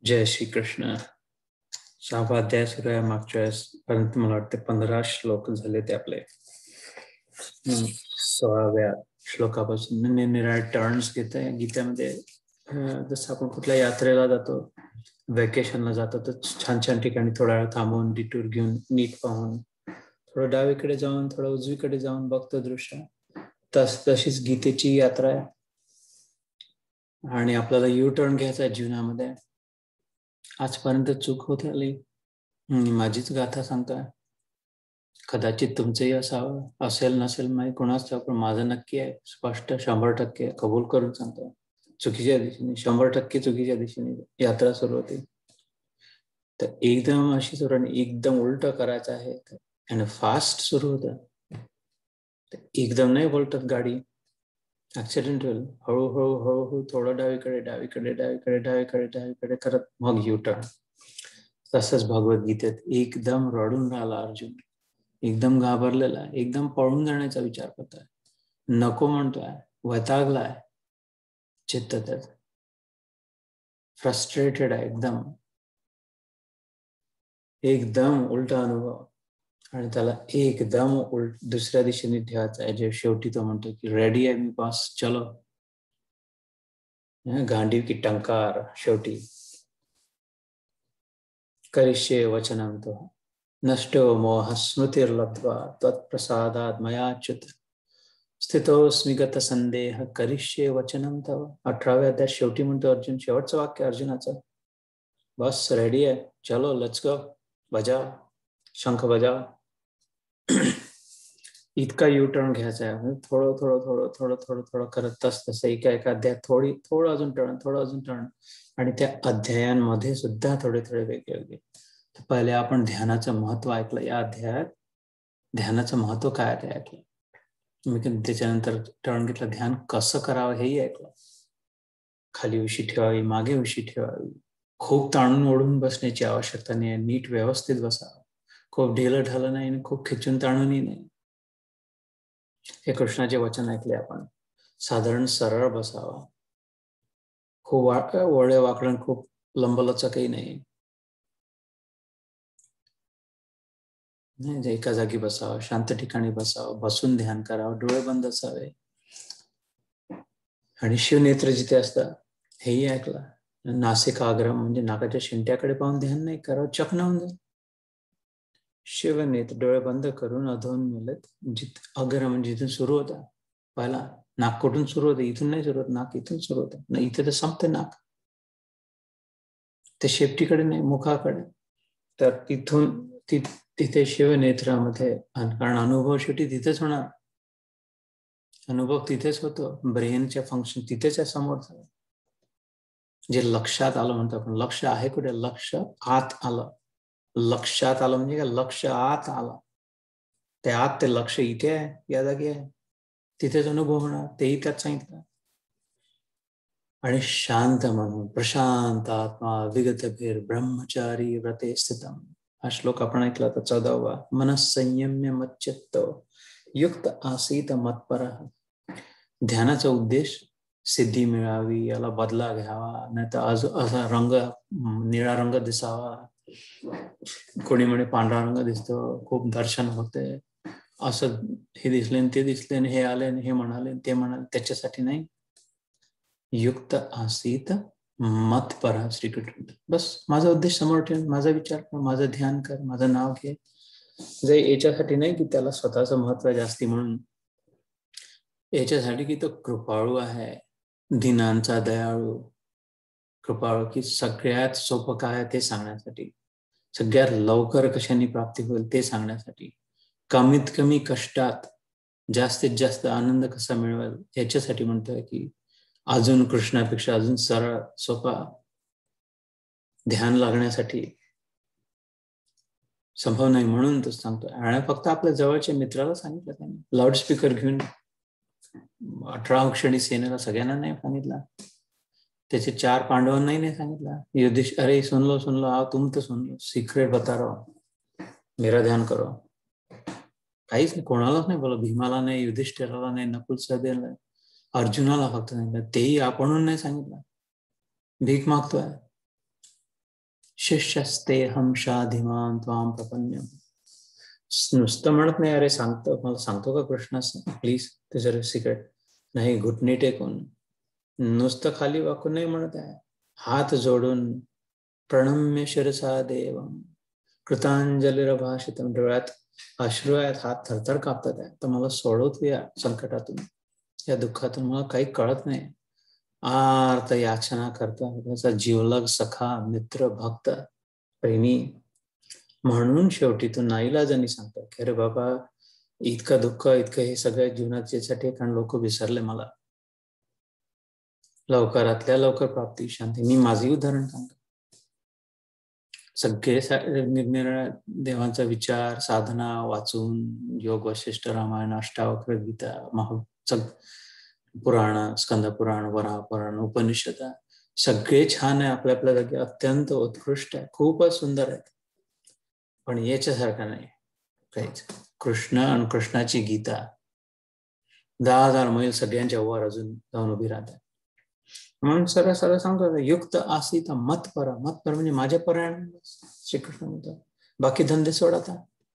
जय श्री कृष्ण. 6वा अध्याय सुरू आहे. मागच्या पर्यंत मला वाटते 15 श्लोक झाले ते आपले. 16व्या श्लोकापासून निरनिराळे टर्न्स घेत आहे गीतेमध्ये. जसं आपण कुठल्या यात्रेला जातो, वेकेशनला जातो, तर छान छान ठिकाणी थोडा वेळ थांबून डिटूर घेऊन नीट पाहून थोडं डावीकडे जाऊन थोडं उजवीकडे जाऊन बघतो दृश्य. तशीच गीतेची यात्रा आहे आणि आपल्याला यू टर्न घ्यायचा आहे जीवनामध्ये. आजपर्यंत चूक होत आली, माझीच गाथा सांगतोय. कदाचित तुमचंही असावं, असेल नसेल माहिती कोणाच ठाऊक, पण माझं नक्की आहे, स्पष्ट 100% कबूल करून सांगतोय. चुकीच्या दिशेने, 100% चुकीच्या दिशेने यात्रा सुरू होती. तर एकदम अशी सुरू आणि एकदम उलट करायचं आहे आणि फास्ट सुरू होतं. एकदम नाही बोलतात गाडी, ऍक्सिडेंट होईल. हळूहळू हळूहळू थोडं डावीकडे डावीकडे डावीकडे डावीकडे डावीकडे करत मग यू टर्न. तसंच भगवद्गीतेत एकदम रडून राहिला अर्जुन, एकदम घाबरलेला, एकदम पळून जाण्याचा विचार करतोय, नको म्हणतोय, वैतागलाय चित्त, त्याच फ्रस्ट्रेटेड आहे, एकदम उलटा अनुभव. आणि त्याला एकदम दुसऱ्या दिशेने ठेवायचा आहे. जे शेवटी तो म्हणतो की रेडी आहे मी बस, चलो. गांडीव की टंकार शेवटी. करिष्ये वचनं तो नष्टो मोह स्मृतिर्लब्ध्वा त्वत्प्रसादात् मयाच्युत स्थितोऽस्मि गत संदेह करिष्ये वचनं तव. 18व्या अध्यायात शेवटी म्हणतो अर्जुन, शेवटचं वाक्य अर्जुनाचं, बस रेडी आहे, चलो लेट्स गो, बजाव शंख बजाव. इतका यू टर्न घ्यायचा आहे. थोडं थोडं थोडं थोडं थोडं थोडं करत तसं एका अध्यायात थोडं अजून टर्न आणि त्या अध्यायांमध्ये सुद्धा थोडे थोडे वेगळे. पहिले आपण ध्यानाचं महत्व ऐकलं. या अध्यायात ध्यानाचं महत्व काय ते ऐकलं. मी त्याच्यानंतर टर्न घेतला, ध्यान कसं करावं हेही ऐकलं. खाली उशी ठेवावी, मागे उशी ठेवावी, खूप ताणून ओढून बसण्याची आवश्यकता नाही, नीट व्यवस्थित बसावं, खूप ढिलं ढालं नाही आणि खूप खिचून ताणूनही नाही. हे कृष्णाचे वचन ऐकले आपण. साधारण सरळ बसावा, खूप वळे वाकडण खूप लंबलचकही नाही. एका जागी बसावं, शांत ठिकाणी बसावं, बसून ध्यान करावं, डोळे बंद असावे आणि शिवनेत्र जिथे असतात हेही ऐकलं. नासिकाग्रम म्हणजे नाकाच्या शिंट्याकडे पाहून ध्यान नाही करावं, चक्न होऊन जाईल. शिवनेत्र डोळे बंद करून अधोन्मीलित अग्र म्हणजे जिथून सुरू होता, पहिला नाक कुठून सुरू होतं, इथून नाही सुरू होत, नाक इथून सुरू होतं ना, इथे तर संपते नाक, ते शेपटीकडे नाही, मुखाकडे. तर तिथून तिथे शिवनेत्रामध्ये, कारण अनुभव शेवटी तिथेच होणार, अनुभव तिथेच होतो, ब्रेनचे फंक्शन तिथेच आहे समोर. जे लक्षात आलं म्हणतो आपण, लक्ष आहे कुठे, लक्ष आत आलं. लक्षात आलं म्हणजे काय, लक्ष आत आलं, ते आत, ते लक्ष इथे आहे, या जागी आहे, तिथेच अनुभव होणार, तेही त्यात सांगितलं. आणि शांत म्हणून प्रशांत आत्मा विगतभीर ब्रह्मचारी व्रते स्थितम. हा श्लोक आपण ऐकला होता, 14वा. मनस्संयम्य मच्चित्त युक्त आसीत मत्परः. ध्यानाचा उद्देश सिद्धी मिळावी, याला बदला घ्यावा, नाही तर असा रंग, निळा रंग दिसावा, कोणी म्हणे पांढरा रंग दिसतो, खूप दर्शन होते, असं हे दिसले ते दिसले, हे आले हे म्हणाले ते म्हणाले, त्याच्यासाठी नाही. युक्त आसीत मत्परः श्रीकृष्ण. बस माझा उद्देश समोर ठेवून माझा विचार कर, माझं ध्यान कर, माझं नाव घे. जे याच्यासाठी नाही की त्याला स्वतःचं महत्व जास्ती म्हणून, याच्यासाठी की तो कृपाळू आहे, दिनांचा दयाळू, कृपाळू, की सगळ्यात सोपं काय ते सांगण्यासाठी, सगळ्यात लवकर कशाने प्राप्ती होईल ते सांगण्यासाठी, कमीत कमी कष्टात जास्तीत जास्त आनंद कसा मिळवेल याच्यासाठी म्हणतोय की अजून कृष्णापेक्षा अजून सरळ सोपा ध्यान लागण्यासाठी संभव नाही, म्हणून तो सांगतोय. आणि फक्त आपल्या जवळच्या मित्राला सांगितलं त्याने, लाऊडस्पीकर घेऊन 18 क्षणी सेनेला सगळ्यांना नाही सांगितला, त्याचे 4 पांडवांनाही नाही सांगितला. युधिष्ठ, अरे सुन लो आओ तुम तो सुन लो, सिक्रेट बता रहा हूं, मेरा ध्यान करो. काहीच नाही, कोणालाच नाही बोला, भीमाला नाही, युधिष्ठिराला नाही, नकुल सहदेवला, अर्जुनाला फक्त सांगितलं, तेही आपणहून नाही सांगितलं, भीक मागतोय. शिष्यस्ते हम शाधिमान त्वाम प्रपन्यम. नुसतं म्हणत नाही, अरे सांगतो, मला सांगतो का कृष्ण प्लीज तुझं सिक्रेट नाही, घुटणी टेकून नुसतं खाली वाकून नाही म्हणत आहे, हात जोडून प्रणम्य शिरसा देवम कृतांजलिरभाषितम. डोळ्यात अश्रू आहेत, हात थरथर कापतात आहे, तर मला सोडवतो या संकटातून, या दुःखातून, मला काही कळत नाही. आर्त याचना करता त्याचा जीवलग सखा मित्र भक्त प्रेमी म्हणून शेवटी तो नाईलाजाने सांगतो की अरे बाबा, इतकं दुःख, इतकं हे सगळ्या जीवनाच्यासाठी, कारण लोक विसरले मला, लवकरातल्या लवकर प्राप्ती शांती. मी माझे उदाहरण सांगतो. सगळे निरनिराळ्या देवांचा विचार साधना वाचून, योग वशिष्ठ रामायण अष्टावक्र गीता पुराण, स्कंद पुराण, वराह पुराण, उपनिषद सगळे छान आहे, आपल्या आपल्या जागी अत्यंत उत्कृष्ट आहे, खूपच सुंदर आहे, पण याच्यासारखं नाही काहीच. कृष्ण आणि कृष्णाची गीता 10,000 मैल सगळ्यांच्या वर अजून जाऊन उभी राहते. म्हणून सरळ सरळ सांगतो, युक्त आसीत मतपर. मतपर म्हणजे माझ्या पर्याय. श्रीकृष्ण म्हणतो बाकी धंदे सोड आता.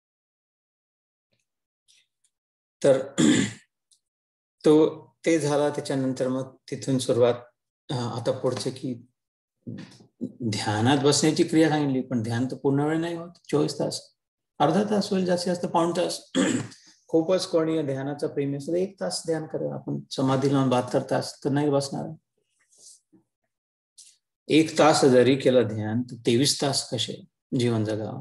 तर तो ते झाला. त्याच्यानंतर मग तिथून सुरुवात आता पुढचे की ध्यानात बसण्याची क्रिया सांगितली, पण ध्यान तर पूर्ण वेळ नाही होत, 24 तास, अर्धा तास होईल, जास्तीत जास्त पाऊण तास. खूपच कोणी ध्यानाचा प्रेमी असतो 1 तास ध्यान करेल, आपण समाधी लावून 72 तास तर नाही बसणार. 1 तास जरी केलं ध्यान तर 23 तास कसे जीवन जगावं.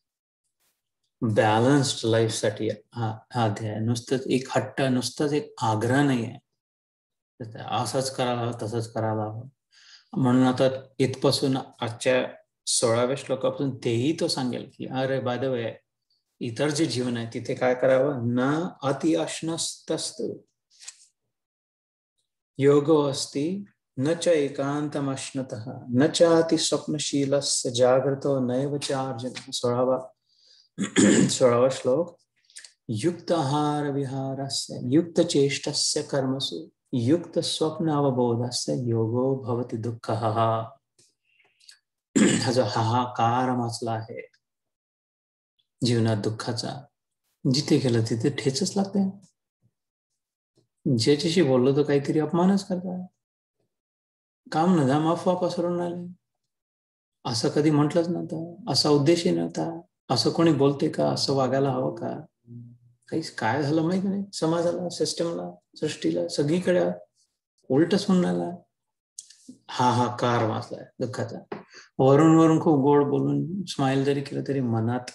बॅलन्स्ड लाईफ साठी हा ध्यान नुसतंच एक हट्ट, नुसतंच एक आग्रह नाही आहे, असंच करायला हवं, तसंच करायला हवं. म्हणून आता इथपासून आजच्या 16व्या श्लोकापासून तेही तो सांगेल की अरे बाय द वे, इतर जे जीवन आहे तिथे काय करावं. न अति अश्नस्तस्त योगो अस्ति न च एकांतमश्नतः न च अति स्वप्नशीलस्य जागृतो नैव च अर्जुन. 16वा श्लोक. युक्त आहार विहारस्य युक्त चेष्टस्य कर्मसु युक्त स्वप्न अवबोधस्य योगो भवति दुःखः. हा जो हाहाकार मचला आहे जीवनात दुःखाचा, जिथे गेलं तिथे ठेचच लागते. ज्याच्याशी बोललो तर काहीतरी अपमानच करताय, काम न धाम अफवा पसरून आले, असं कधी म्हटलंच नव्हतं, असा उद्देशही नव्हता, असं कोणी बोलते का, असं वागायला हवं का. काही काय झालं माहित नाही, समाजाला, सिस्टमला, सृष्टीला, सगळीकडे उलटच होऊन राहिला. हाहाकार वाचलाय दुःखाचा. वरून वरून खूप गोड बोलून स्माइल जरी केलं तरी मनात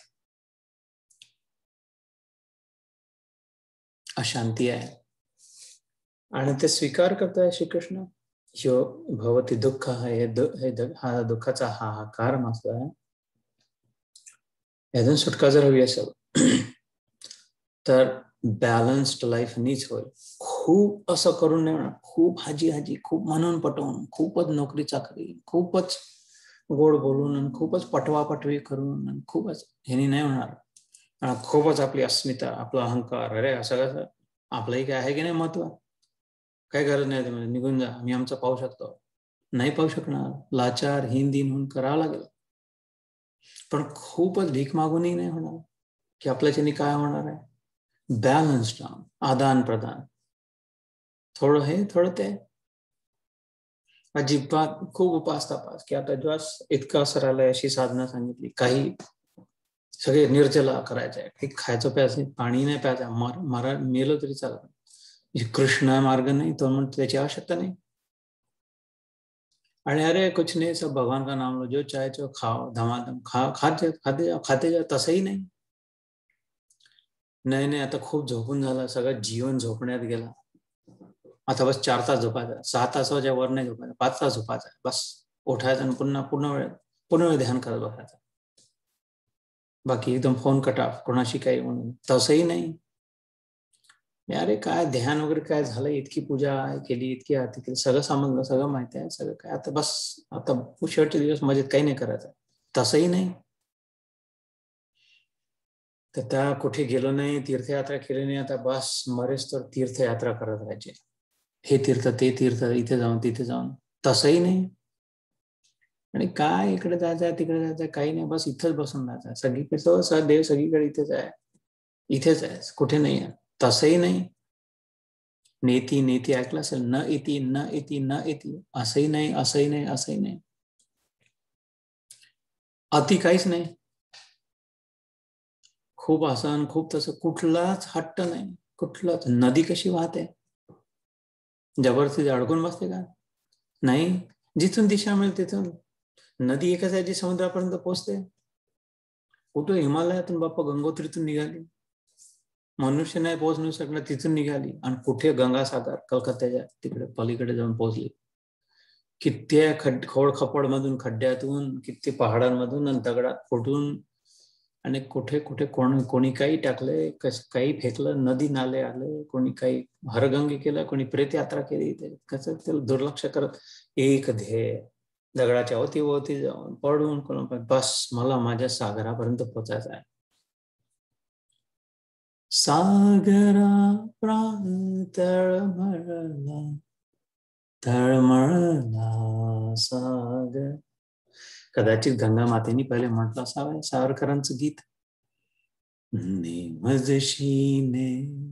अशांती आहे, आणि ते स्वीकार करताय श्रीकृष्ण. ह्यो भवती दुःख आहे, हा दुःखाचा हाहाकार मासला आहे. यातून सुटका जर हवी असेल तर बॅलन्स्ड लाईफ नीच होईल. खूप असं करून नाही होणार, खूप हाजी खूप म्हणून पटवून, खूपच नोकरी चाकरी, खूपच गोड बोलून आणि खूपच पटवापटवी करून आणि खूपच ह्यानी नाही होणार. खूपच आपली अस्मिता, आपला अहंकार, अरे असं कसं, आपलंही काय आहे की नाही महत्व, काय गरज नाही त्यामध्ये, निघून जा, मी आमचं पाहू शकतो. नाही पाहू शकणार, लाचार हीन दिन होऊन करावं लागेल. पण खूपच भीक मागूनही नाही होणार की आपल्याच्यानी काय होणार आहे. बॅलन्स्ड आदान प्रदान, थोडं हे थोडं ते. अजिबात खूप उपास तपास की आता दिवस इतकं असं राहिलंय, अशी साधना सांगितली, काही सगळे निर्जला करायचंय, काही खायचं प्यायचं, पाणी नाही प्यायचं, मेलं तरी चालत. कृष्ण मार्ग नाही तो म्हणतो, त्याची आवश्यकता नाही. आणि अरे कुछ नहीं, सब भगवान का नाम लो, जो चाहे तो खाओ, धमाधम खाते जाओ, तसंही नाही. नाही आता खूप झोपून झालं, सगळं जीवन झोपण्यात गेला, आता बस 4 तास झोपायचं, 6 तासाच्या वर नाही झोपायचं, 5 तास झोपायचं, बस उठायचं आणि पूर्ण वेळ ध्यान करत बसायचं. बाकी एकदम फोन कट ऑफ, कोणाशी काही म्हणून तसंही नाही. अरे काय ध्यान वगैरे काय झालं, इतकी पूजा केली, इतकी आरती केली, सगळं समजलं, सगळं माहिती आहे, सगळं काय, आता बस आता शेवटचे दिवस मजेत काही नाही करायचं, तसंही नाही. तर त्या कुठे गेलो नाही, तीर्थयात्रा केली नाही, आता बस मरेच तर तीर्थयात्रा करत राहायचे, हे तीर्थ ते तीर्थ, इथे जाऊन तिथे जाऊन, तसंही नाही. आणि काय इकडे जायचंय तिकडे जायचंय काही नाही, बस इथंच बसून राहायचं. सगळीकडे देव सगळीकडे इथेच आहे, इथेच आहे, कुठे नाही आहे. तसंही नाही. नेती नेती ऐकलं असेल, न इति न इति न इति, असंही नाही, असंही नाही, असंही नाही. अति काहीच नाही. खूप असं खूप तसं, कुठलाच हट्ट नाही, कुठलाच. नदी कशी वाहते, जबरदस्ती अडकून बसते का? नाही. जिथून दिशा मिळेल तिथून. नदी एकच आहे जी समुद्रापर्यंत पोहोचते. कुठं हिमालयातून बाप्पा गंगोत्रीतून निघाली, मनुष्य नाही पोहोचणू शकणार, तिथून निघाली. आणि कुठे गंगासागर कलकत्त्याच्या तिकडे पलीकडे जाऊन पोहोचली. किती खोडखपड मधून, खड्ड्यातून, किती पहाडांमधून आणि दगडात फुटून, आणि कुठे कुठे कोणी काही टाकले, काही फेकलं, नदी नाले आले, कोणी काही हरगंगे केलं, कोणी प्रेत यात्रा केली. कसं त्याला दुर्लक्ष करत एक ध्येय, दगडाच्या अवतीभोवती जाऊन पडून कोण, बस मला माझ्या सागरापर्यंत पोचायचं आहे. सागरा प्राण तळमळला, तळमळला सागर. कदाचित गंगा मातेनी पहिले म्हटलं असावं सावरकरांचं गीत, नेमजशीने.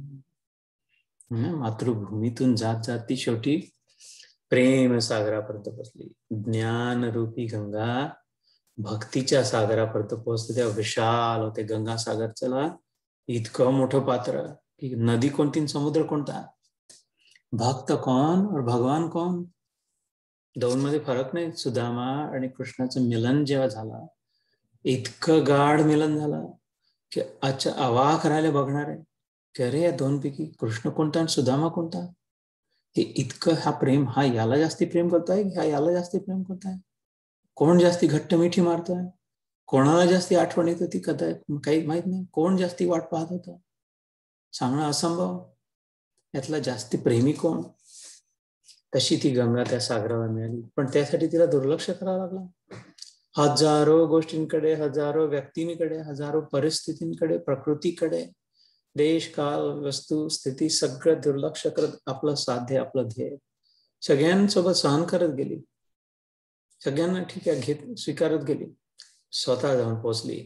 मातृभूमीतून जात जात ती शेवटी प्रेम सागरापर्यंत पोहोचली. ज्ञानरूपी गंगा भक्तीच्या सागरापर्यंत पोहोचते. तेव्हा विशाल होते गंगा सागर. चला, इतकं मोठं पात्र की नदी कोणती, समुद्र कोणता, भक्त कौन और भगवान कौन, दोन मध्ये फरक नाही. सुदामा आणि कृष्णाचं मिलन जेव्हा झालं, इतकं गाढ मिलन झालं की अच्छा अवाक राहिले बघणार आहे की अरे या दोनपैकी कृष्ण कोणता आणि सुदामा कोणता. हे इतकं, हा प्रेम, हा याला जास्ती प्रेम करताय की हा याला जास्ती प्रेम करताय, कोण जास्ती घट्ट मिठी मारतोय, कोणाला जास्ती आठवण येत होती कदा काही माहित नाही, कोण जास्ती वाट पाहत होतं सांगणं असंभव. यातला जास्ती प्रेमी कोण. तशी ती गंगा त्या सागराला मिळाली, पण त्यासाठी तिला दुर्लक्ष करावं लागलं. हजारो गोष्टींकडे, हजारो व्यक्तींकडे, हजारो परिस्थितींकडे, प्रकृतीकडे, देश काल वस्तू स्थिती सगळं दुर्लक्ष करत आपलं साध्य, आपलं ध्येय सगळ्यांसोबत सहन करत गेली. सगळ्यांना ठीक आहे घेत स्वीकारत गेली. स्वतः जाऊन पोहोचली,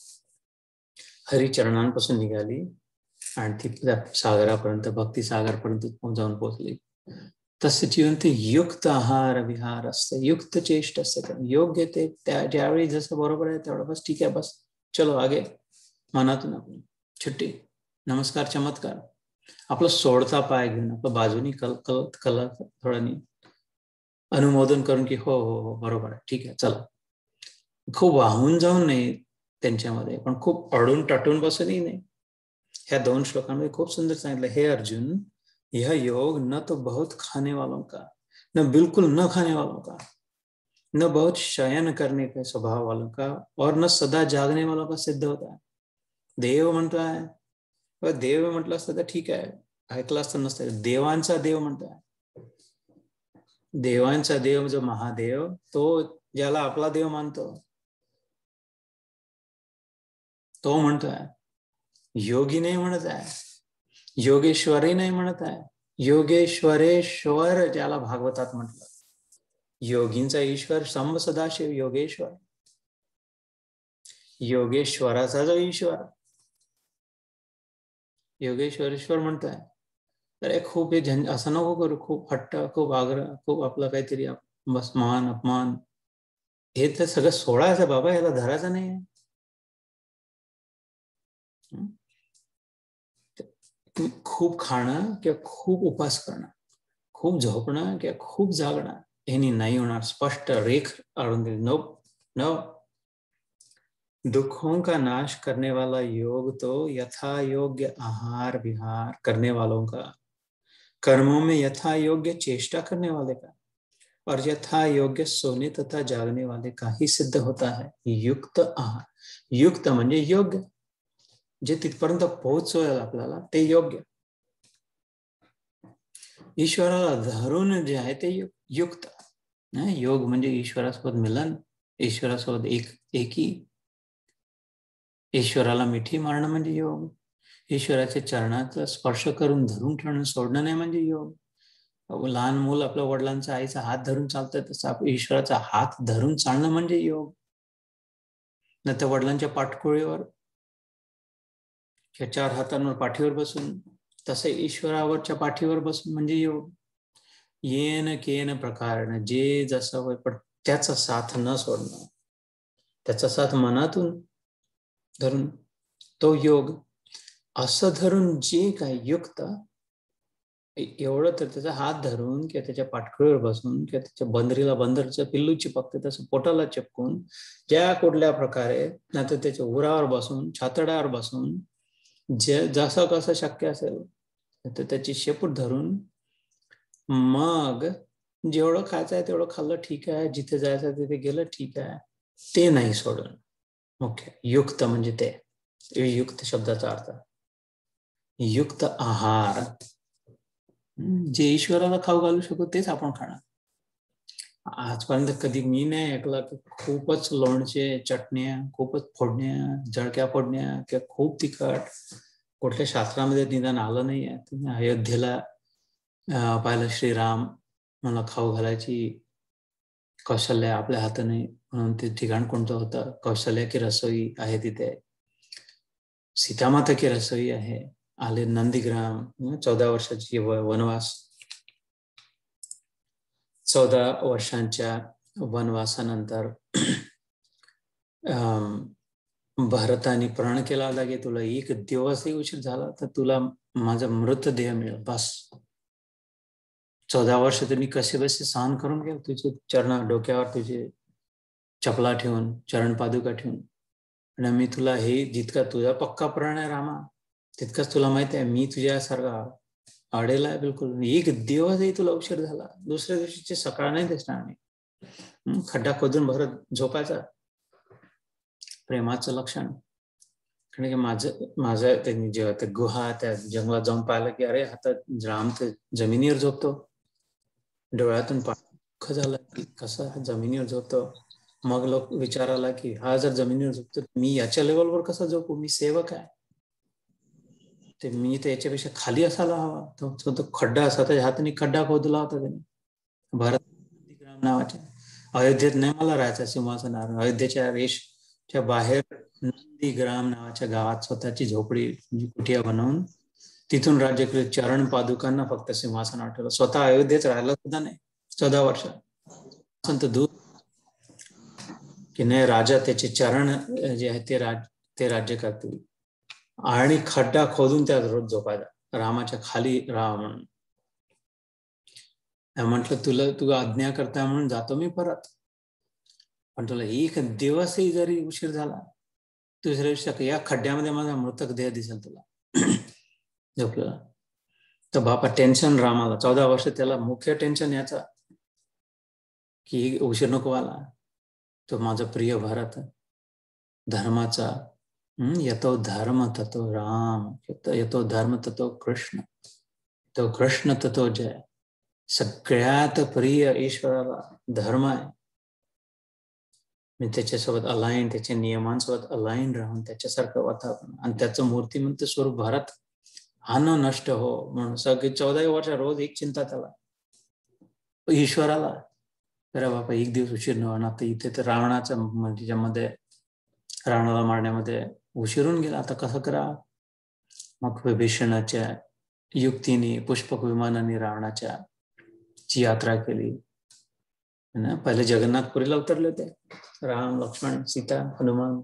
हरिचरणांपासून निघाली आणि ती सागरापर्यंत, भक्ती सागरपर्यंत जाऊन पोहोचली. तसे जीवन ते युक्त आहार विहार असते, युक्त चेष्ट असते. योग्य ते त्या ज्यावेळी जसं बरोबर आहे तेवढं बस ठीक आहे, बस चलो आगे. मनातून आपण छुट्टी, नमस्कार, चमत्कार, आपलं सोडता पाय घेऊन आपलं बाजूनी कल थोडं अनुमोदन करून की हो हो हो बरोबर आहे, ठीक आहे चला. खूप वाहून जाऊन नाही त्यांच्यामध्ये, पण खूप अडून टटून बसूनही नाही. ह्या दोन श्लोकांमध्ये खूप सुंदर सांगितलं, हे अर्जुन, यह योग न तो बहुत खाने वालों का, न बिल्कुल न खाने वालों का, न बहुत शयन करने के स्वभाव वालों का, और न सदा जागने वालों का सिद्ध होता है. देव म्हणतोय, देव म्हटलं असतं तर ठीक आहे, ऐकलं असतं नसतं. देवांचा देव म्हणतोय. देवांचा देव जो महादेव, तो ज्याला आपला देव मानतो तो म्हणतोय. योगी नाही म्हणत आहे, योगेश्वरी नाही म्हणत आहे, योगेश्वरेश्वर ज्याला भागवतात म्हटलं. योगींचा ईश्वर शंभ सदाशिव योगेश्वर, योगेश्वराचा जो ईश्वर योगेश्वरेश्वर म्हणतोय. तर खूप हे असं नको करू, खूप हट्ट, खूप आग्रह, खूप आपलं काहीतरी बस मान अपमान, हे तर सगळं सोडायचं बाबा, याला धरायचं नाही. खूप खाणं किंवा खूप उपास करणं, खूप झोपणं किंवा खूप जागणं, यांनी नाही होणार. स्पष्ट रेख आढळून दिली. नो नो, दुखों का नाश करने वाला योग तो यथा योग्य आहार विहार करने वालों का, कर्मों में यथा योग्य चेष्टा करने वाले का, और यथा योग्य सोने तथा जागने वाले का ही सिद्ध होता है. युक्त आहार, युक्त म्हणजे योग्य, जे तिथपर्यंत पोहोचवेल आपल्याला ते योग्य, ईश्वराला धरून जे आहे ते युक्त. योग म्हणजे ईश्वरासोबत मिलन, ईश्वरासोबत एकी, ईश्वराला मिठी मारणं म्हणजे योग, ईश्वराच्या चरणाचा स्पर्श करून धरून ठेवणं, सोडणं नाही म्हणजे योग. लहान मूल आपल्या वडिलांचा आईचा हात धरून चालतंय, तसं आपण ईश्वराचा हात धरून चालणं म्हणजे योग. नाही तर वडिलांच्या पाठकुळीवर किंवा 4 हातांवर पाठीवर बसून, तसं ईश्वरावरच्या पाठीवर बसून म्हणजे योग. येन केन प्रकारेण, जे जसं होय, पण त्याचा साथ न सोडणं, त्याचा साथ मनातून धरून तो योग. असं धरून जे काही युक्त, एवढं तर त्याचा हात धरून किंवा त्याच्या पाठखळीवर बसून किंवा त्याच्या बंदरीला बंदरचं पिल्लू चिपकते तसं पोटाला चिपकून, ज्या कुठल्या प्रकारे, नाही तर त्याच्या उरावर बसून, छातडावर बसून, जे जसं कसं शक्य असेल तर त्याची शेपूट धरून, मग जेवढं खायचं आहे तेवढं खाल्लं ठीक आहे, जिथे जायचं तिथे गेलं ठीक आहे, ते नाही सोडून. ओके, युक्त म्हणजे ते, युक्त शब्दाचा अर्थ युक्त आहार, जे ईश्वराला खाऊ घालू शकू तेच आपण खाणार. आजपर्यंत कधी मी नाही ऐकलं की खूपच लोणचे, चटण्या, खूपच फोडण्या, जळक्या फोडण्या किंवा खूप तिखट कुठल्या शास्त्रामध्ये निदान आलं नाही आहे. तुम्ही अयोध्येला पाहिलं, श्रीराम मला खाऊ घालायची कौशल्य आपल्या हाताने, म्हणून ते ठिकाण कोणतं होतं, कौशल्य की रसोई आहे तिथे, सीतामाता की रसोई आहे. आले नंदीग्राम, 14 वर्षाची वनवास, 14 वर्षांच्या वनवासानंतर भरताने प्रण केला होता की तुला एक दिवसही उशीर झाला तर तुला माझा मृतदेह मिळेल, बस. 14 वर्ष तर मी कसे बसे सहन करून गेलो, तुझे चरण डोक्यावर तुझे चपला ठेवून, चरण पादुका ठेवून. आणि मी तुला हे, जितका तुझा पक्का प्रण आहे रामा, तितकंच तुला माहिती आहे मी तुझ्यासारखा अडेला आहे बिलकुल. एक दिवसही तुला उशीर झाला, दुसऱ्या दिवशीची सकाळ नाही दिसणार नाही. खड्डा खोदून भरत झोपायचा, प्रेमाचं लक्षण. कारण की माझं त्यांनी जेव्हा ते गुहा त्या जंगलात जाऊन पाहिलं की अरे हातात राम तर जमिनीवर झोपतो, डोळ्यातून पाणी झालं की कसं जमिनीवर झोपतो. मग लोक विचारायला की हा जर जमिनीवर झोपतो, मी याच्या लेवलवर कसा झोपू, मी सेवक आहे, ते मी तर याच्यापेक्षा खाली असायला हवा. तो खड्डा असा, त्याच्या हाताने खड्डा खोदला होता त्याने, भारत नंदीग्राम नावाच्या. अयोध्येत नाही मला राहायचं सिंहासनावर, अयोध्येच्या रेषच्या बाहेर नंदीग्राम नावाच्या गावात स्वतःची झोपडी कुटिया बनवून तिथून राज्य केलं. चरण पादुकांना फक्त सिंहासनावर ठेवलं, स्वतः अयोध्येत राहिला सुद्धा नाही 14 वर्ष. संत दूर की नाही, राजा त्याचे चरण जे आहे ते राज्य करतील, आणि खड्डा खोदून त्यात रोज झोपायचा, रामाच्या खाली राहा म्हणून. म्हटलं तुला आज्ञा करता म्हणून जातो मी परत, पण तुला एक दिवसही जरी उशीर झाला, दुसऱ्या दिवशी या खड्ड्यामध्ये माझा मृतक देह दिसेल तुला झोपलेला. तर बापा टेन्शन रामाला, 14 वर्ष त्याला मुख्य टेन्शन याचा की उशीर नको आला. तो माझा प्रिय भारत, धर्माचा, यतो धर्म ततो राम, यतो धर्म ततो कृष्ण, तो कृष्ण ततो जय. सगळ्यात प्रिय ईश्वराला धर्म आहे. मी त्याच्यासोबत अलाईन, त्याच्या नियमांसोबत अलाईन राहून त्याच्यासारखं वातावरण, आणि त्याचं मूर्तिमंत स्वरूप भारत हा न नष्ट हो म्हणून सगळी 14 वर्ष रोज एक चिंता त्याला, ईश्वराला. अरे बापा एक दिवस उशीर न होणार, तर इथे तर रावणाच्या म्हणजे रावणाला मारण्यामध्ये उशीरून गेला, आता कसं करा. मग विभीषणाच्या युक्तीने पुष्पक विमानाने रावणाच्या ची यात्रा केली. पहिले जगन्नाथपुरीला उतरले होते राम, लक्ष्मण, सीता, हनुमान.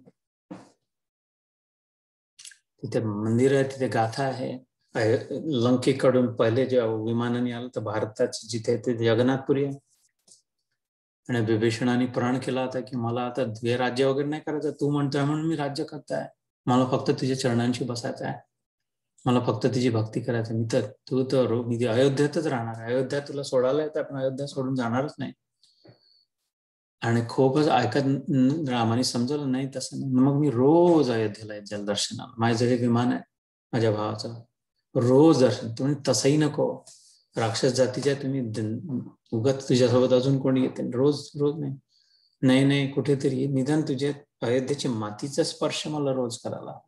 तिथे मंदिर आहे, तिथे गाथा आहे. लंकेकडून पहिले जेव्हा विमानाने आलं तर भारताचं जिथे ते जगन्नाथपुरी आहे. आणि विभीषणाने प्रण केला होता की मला आता राज्य वगैरे नाही करायचं, तू म्हणतोय म्हणून मी राज्य करताय, मला फक्त तुझ्या चरणांशी बसायचं आहे, मला फक्त तुझी भक्ती करायचं. मी तर मी अयोध्येतच राहणार, अयोध्या तुला सोडायला येतं, पण अयोध्या सोडून जाणारच नाही. आणि खूपच ऐकत रामाने समजवलं नाही तसं नाही. मग मी रोज अयोध्येला येत जाईल दर्शनाला, माझं जे विमान आहे माझ्या भावाचं, रोज दर्शन. तुम्ही तसंही नको, राक्षस जातीच्या तुम्ही उगत तुझ्यासोबत अजून कोणी येते, रोज रोज नाही कुठेतरी निदान तुझ्या अयोध्येच्या मातीचा स्पर्श मला रोज करायला.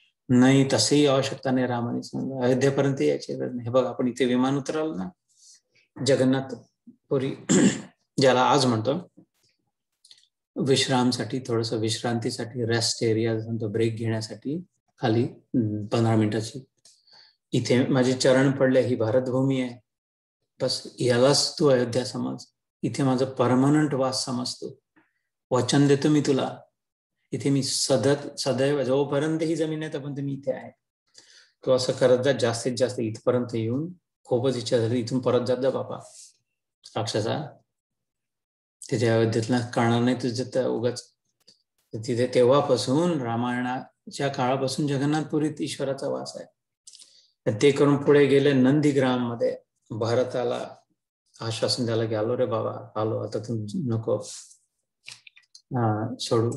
नाही तसंही आवश्यकता नाही, रामाने सांगितलं अयोध्येपर्यंत यायचे. हे बघ आपण इथे विमान उतरवलं ना, जगन्नाथपुरी ज्याला आज म्हणतो, विश्रामसाठी, थोडस विश्रांतीसाठी, रेस्ट एरिया म्हणतो, ब्रेक घेण्यासाठी खाली 15 मिनिटाची इथे माझे चरण पडले. ही भारतभूमी आहे, बस यालाच तू अयोध्या समज. इथे माझा परमनंट वास समजतो. वचन देतो मी तुला, इथे मी सदैव जोपर्यंत ही जमीन आहे तोपर्यंत मी इथे आहे. तो असं करत जा, जास्तीत जास्त इथपर्यंत येऊन खूपच इच्छा झाली, इथून परत जात जा बाबा राक्षसा. तिथे अयोध्येतला कळणार नाही तुझं उगाच. तिथे तेव्हापासून रामायणाच्या काळापासून जगन्नाथपुरीत ईश्वराचा वास आहे. ते करून पुढे गेले नंदीग्राम मध्ये. भारताला आश्वासन द्यायला की आलो रे बाबा, आलो, आता तू नको सोडू.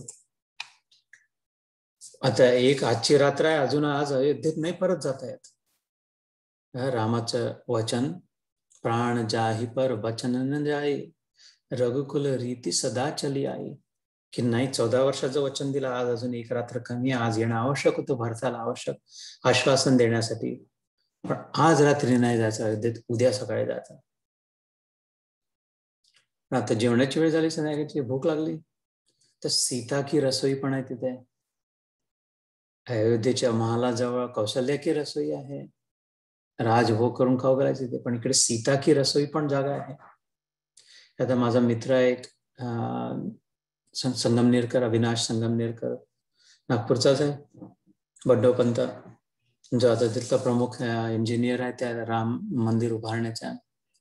आता एक आजची रात्र आहे, अजून आज अयोध्येत नाही परत जाता येत. रामाचं वचन, प्राण जाही पर वचन न जाई, रघुकुल रीती सदा चली आई. की नाही, 14 वर्षाचं वचन दिलं, आज अजून एक रात्र कमी, आज येणं आवश्यक होतं भारताला, आवश्यक आश्वासन देण्यासाठी. पण आज रात्री नाही जायचं अयोध्येत, उद्या सकाळी जायचं. आता जेवणाची वेळ झाली, संध्याकाळची भूक लागली, तर सीता की रसोई पण आहे तिथे. अयोध्येच्या महालाजवळ कौशल्या की रसोई आहे, राजभोग करून खाऊ घालायचे ते. पण इकडे सीता की रसोई पण जागा आहे. आता माझा मित्र एक संगमनेरकर, अविनाश संगमनेरकर, नागपूरचाच आहे, बड्डोपंत, जो आता तिथला प्रमुख इंजिनियर आहे त्या राम मंदिर उभारण्याच्या.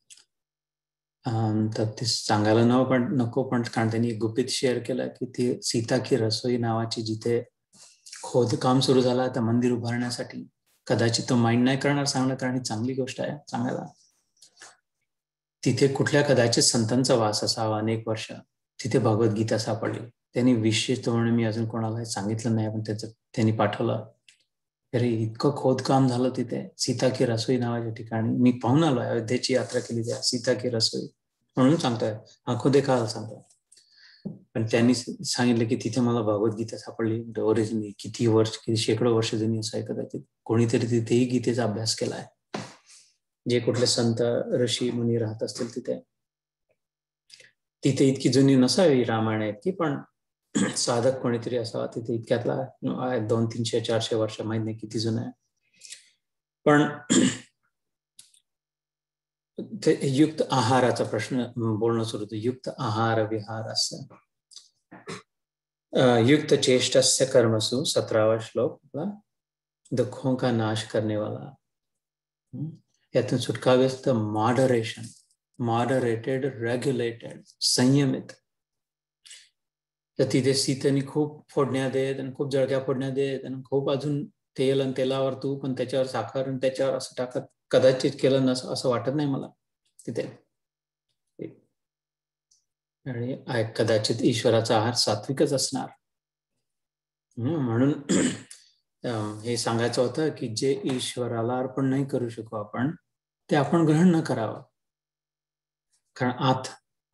तर ते सांगायला नको, पण कारण त्यांनी गुपित शेअर केलं की ती सीता की रसोई नावाची जिथे खोदकाम सुरू झालं त्या मंदिर उभारण्यासाठी. कदाचित तो माइंड नाही करणार सांगणं, कारण ही चांगली गोष्ट आहे सांगायला. तिथे कुठल्या कदाचित संतांचा वास असावा अनेक वर्ष. तिथे भगवद्गीता सापडली. त्यांनी विशेष म्हणून मी अजून कोणाला सांगितलं नाही, पण त्यांनी पाठवलं. अरे इतकं खोदकाम झालं तिथे सीता की रसोई नावाच्या ठिकाणी. मी पाहून आलोय, अयोध्येची यात्रा केली त्या सीता की रसोई म्हणून सांगतोय, आंखो देखाल सांगतोय. पण त्यांनी सांगितलं की तिथे मला भगवद्गीता सापडली. ओरिजिनली किती शेकडो वर्ष जुनी असं आहे. कदाचित कोणीतरी तिथेही गीतेचा अभ्यास केलाय, जे कुठले संत ऋषी मुनी राहत असतील तिथे. तिथे इतकी जुनी नसावी रामायण इतकी, पण साधक कोणीतरी असावा तिथे. इतक्यातला 200-300-400 वर्ष, माहित नाही किती जुनं आहे. पण ते युक्त आहाराचा प्रश्न बोलणं सुरू होतं. युक्त आहार विहार असं युक्त चेष्टस्य कर्मसु, 17वां श्लोक, दुखों का नाश करने वाला. यातून सुटका व्यस्त, मॉडरेशन, मॉडरेटेड, रेग्युलेटेड, संयमित. तर तिथे सीतेने खूप फोडण्या देत आणि खूप जळक्या फोडण्या देत आणि खूप अजून तेल आणि तेलावर तूप आणि त्याच्यावर साखर आणि त्याच्यावर असं टाकत कदाचित केलं नसं असं वाटत नाही मला तिथे. आणि कदाचित ईश्वराचा आहार सात्विकच असणार. म्हणून हे सांगायचं होतं की जे ईश्वराला अर्पण नाही करू शकू आपण, ते आपण ग्रहण न करावं. कारण आत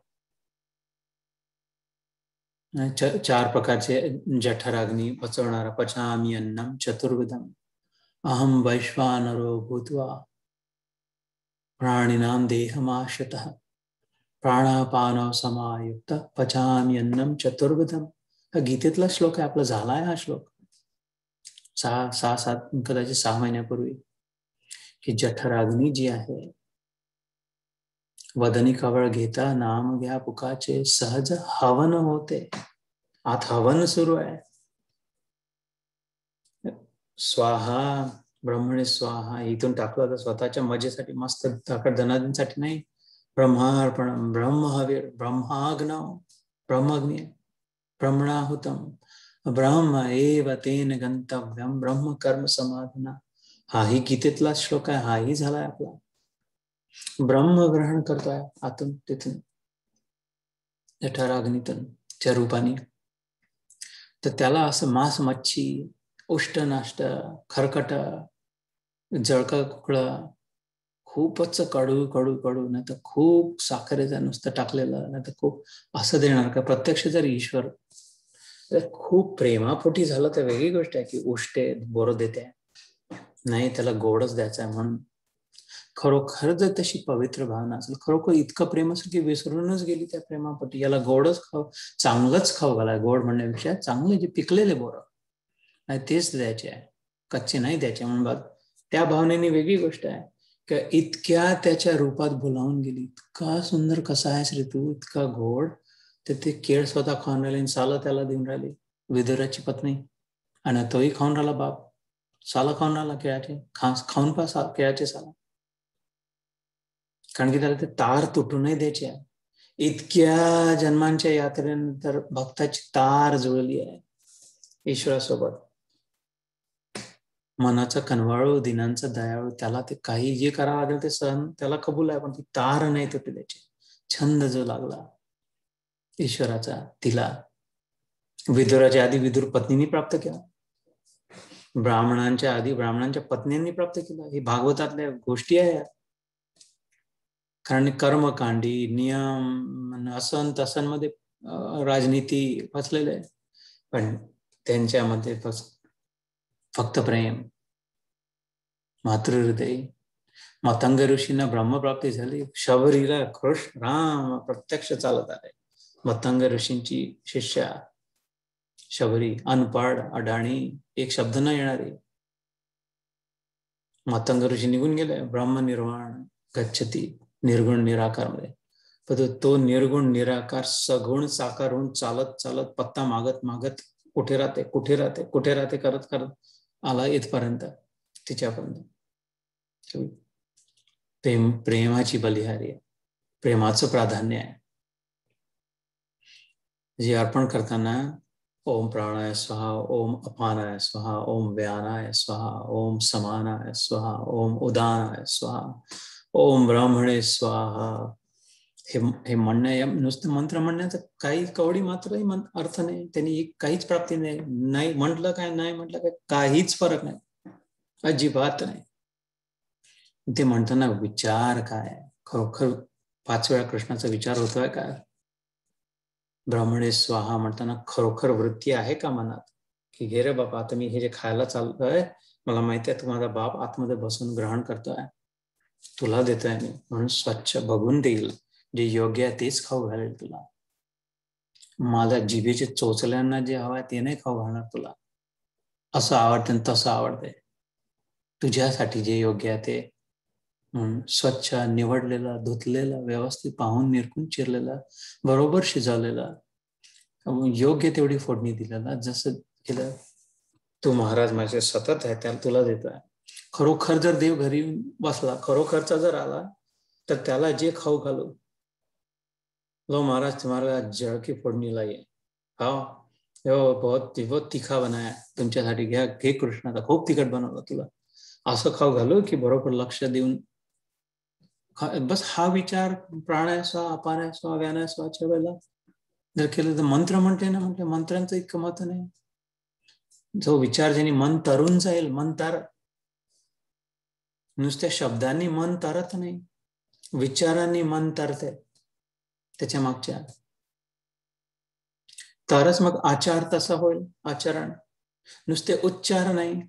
4 प्रकारचे जठराग्नी पचवणारा, पचामी अन्नम चतुर्विधम, अहम वैश्वानरो भूत्वा प्राणिनाम देहमाश्रितः प्राणापानव समायुक्त पचामी अन्नम चतुर्विधम. हा गीतेतला श्लोक आहे आपला, झालाय हा श्लोक 6-7 कदाचित 6 महिन्यापूर्वी. की जठराग्नी जी आहे, वदनी कवळ घेता नाम घ्या पुकाचे, सहज हवन होते. आत हवन सुरू आहे. स्वाहा ब्रह्मणे स्वाहा इथून टाकलं तर स्वतःच्या मजेसाठी, मस्त धनादींसाठी नाही. ब्रह्मार्पण, ब्रह्महवीर, ब्रह्माग्नव, ब्रह्मग्नी, ब्रह्मणाहुतम, ब्रह्म एव तेन गंतव्यम, ब्रह्म कर्म समाधना. हाही गीतेतला श्लोक आहे, हाही झालाय आपला. ब्रह्म ग्रहण करतोय आतून, तिथून जठराग्नीतून च्या रूपाने. तर त्याला असं मांस, मच्छी, उष्ट नाष्ट, खरकट, जळका कुकळा, खूपच कडू कडू कडू, नाही तर खूप साखरेचं नुसतं टाकलेलं, नाही तर खूप असं देणार का? प्रत्यक्ष जर ईश्वर जर खूप प्रेमापोटी झालं तर वेगळी गोष्ट आहे की उष्टे बोर देते, नाही त्याला गोडच द्यायचं आहे म्हणून. खरोखर जर तशी पवित्र भावना असेल, खरोखर इतकं प्रेम असेल की विसरूनच गेली त्या प्रेमापटी, याला गोडच खाऊ, चांगलंच खाऊ घालाय, गोड म्हणण्यापेक्षा चांगले जे पिकलेले बोरं नाही तेच द्यायचे आहे, कच्चे नाही द्यायचे. म्हणून त्या भावनेने वेगळी गोष्ट आहे की इतक्या त्याच्या रूपात बोलावून गेली, इतका सुंदर कसा आहेस रे तू, इतका गोड. तर ते केळ स्वतः खाऊन राहिले आणि सालं त्याला देऊन राहिली विदुराची पत्नी, आणि तोही खाऊन राहिला बाप, साला खाऊन राहिला केळाचे, खाऊन पा केळाचे साला, कारण की त्याला ते तार तुटू नाही द्यायचे आहे. इतक्या जन्मांच्या यात्रेनंतर भक्ताची तार जुळली आहे ईश्वरासोबत. मनाचा कनवाळू, दिनांचा दयाळू, त्याला ते काही जे करावं लागेल ते सहन त्याला कबूल आहे, पण ती तार नाही तुटू द्यायची. छंद जो लागला ईश्वराचा तिला, विदुराच्या आधी विदुर पत्नींनी प्राप्त केला, ब्राह्मणांच्या आधी ब्राह्मणांच्या पत्नींनी प्राप्त केला. ही भागवतातल्या गोष्टी आहे. कारण कर्मकांडी नियम असन तसांमध्ये राजनीती फसलेले आहे, पण त्यांच्यामध्ये फक्त प्रेम, मातृहृदय. मतंग ऋषींना ब्रह्मप्राप्ती झाली, शबरीला कृष्ण राम प्रत्यक्ष चालत आले. मतंग ऋषींची शिष्या शबरी, अनपढ, अडाणी, एक शब्द न येणारी. मतंग ऋषी निघून गेले, ब्रह्मनिर्वाण गच्छती, निर्गुण निराकार मध्ये. पण तो निर्गुण निराकार सगुण साकार होऊन चालत चालत पत्ता मागत मागत कुठे राहते कुठे राहते कुठे राहते करत करत आला इथपर्यंत, तिच्यापर्यंत. प्रेमाची बलिहारी आहे, प्रेमाचं प्राधान्य आहे. जे अर्पण करताना ओम प्राणाय स्वाहा, ओम अपानाय स्वाहा, ओम व्यानाय स्वाहा, ओम समानाय स्वाहा, ओम उदानाय स्वाहा, ओम ब्राह्मणे स्वाहा, हे म्हणणं, नुसतं मंत्र म्हणण्याचं काही कवडी मात्रही अर्थ नाही, त्यांनी काहीच प्राप्ती नाही. नाही म्हटलं काय, नाही म्हटलं काय, काहीच फरक नाही, अजिबात नाही. ते म्हणताना विचार काय, खरोखर 5 वेळा कृष्णाचा विचार होतोय काय? ब्राह्मणे स्वाहा म्हणताना खरोखर वृत्ती आहे का मनात की घे रे बाबा, आता मी हे जे खायला चाललोय, मला माहिती आहे तुम्हाला बाप आतमध्ये बसून ग्रहण करतोय, तुला देतोय मी, म्हणून स्वच्छ बघून देईल, जे योग्य आहे तेच खाऊ घालेल तुला. माझ्या जिभेचे चोचल्यांना जे हवंय ते नाही खाऊ घालणार तुला. असं आवडतं तसं आवडतंय, तुझ्यासाठी जे योग्य आहे ते. म्हणून स्वच्छ निवडलेलं, धुतलेलं, व्यवस्थित पाहून निरखून चिरलेलं, बरोबर शिजवलेलं, योग्य तेवढी फोडणी दिलेला, जसं केलं तू महाराज माझे सतत आहे त्याला तुला देतोय. खरोखर जर देव घरी बसला, खरोखरचा जर आला, तर त्याला जे खाऊ घालू, लो महाराज तुम्हाला जळ की फोडणी लाइए, खाओ, बहुत बहुत तीखा बनाया तुमच्यासाठी, घ्या, घे कृष्णाचा, खूप तिखट बनवलं तुला, असं खाऊ घालू की बरोबर लक्ष देऊन. बस हा विचार प्राणायासवा, अपानायासवा, व्यानायासवाच्या वेळेला जर केलं तर, मंत्र म्हटले ना, म्हटलं मंत्रांचं इतकं महत्व नाही. जो विचार ज्याने मन तरून जाईल, मन तर नुसत्या शब्दांनी मन तरत नाही, विचारांनी मन तरते. त्याच्या मागच्या तरच मग आचार तसा होईल. आचरण नुसते उच्चार नाही,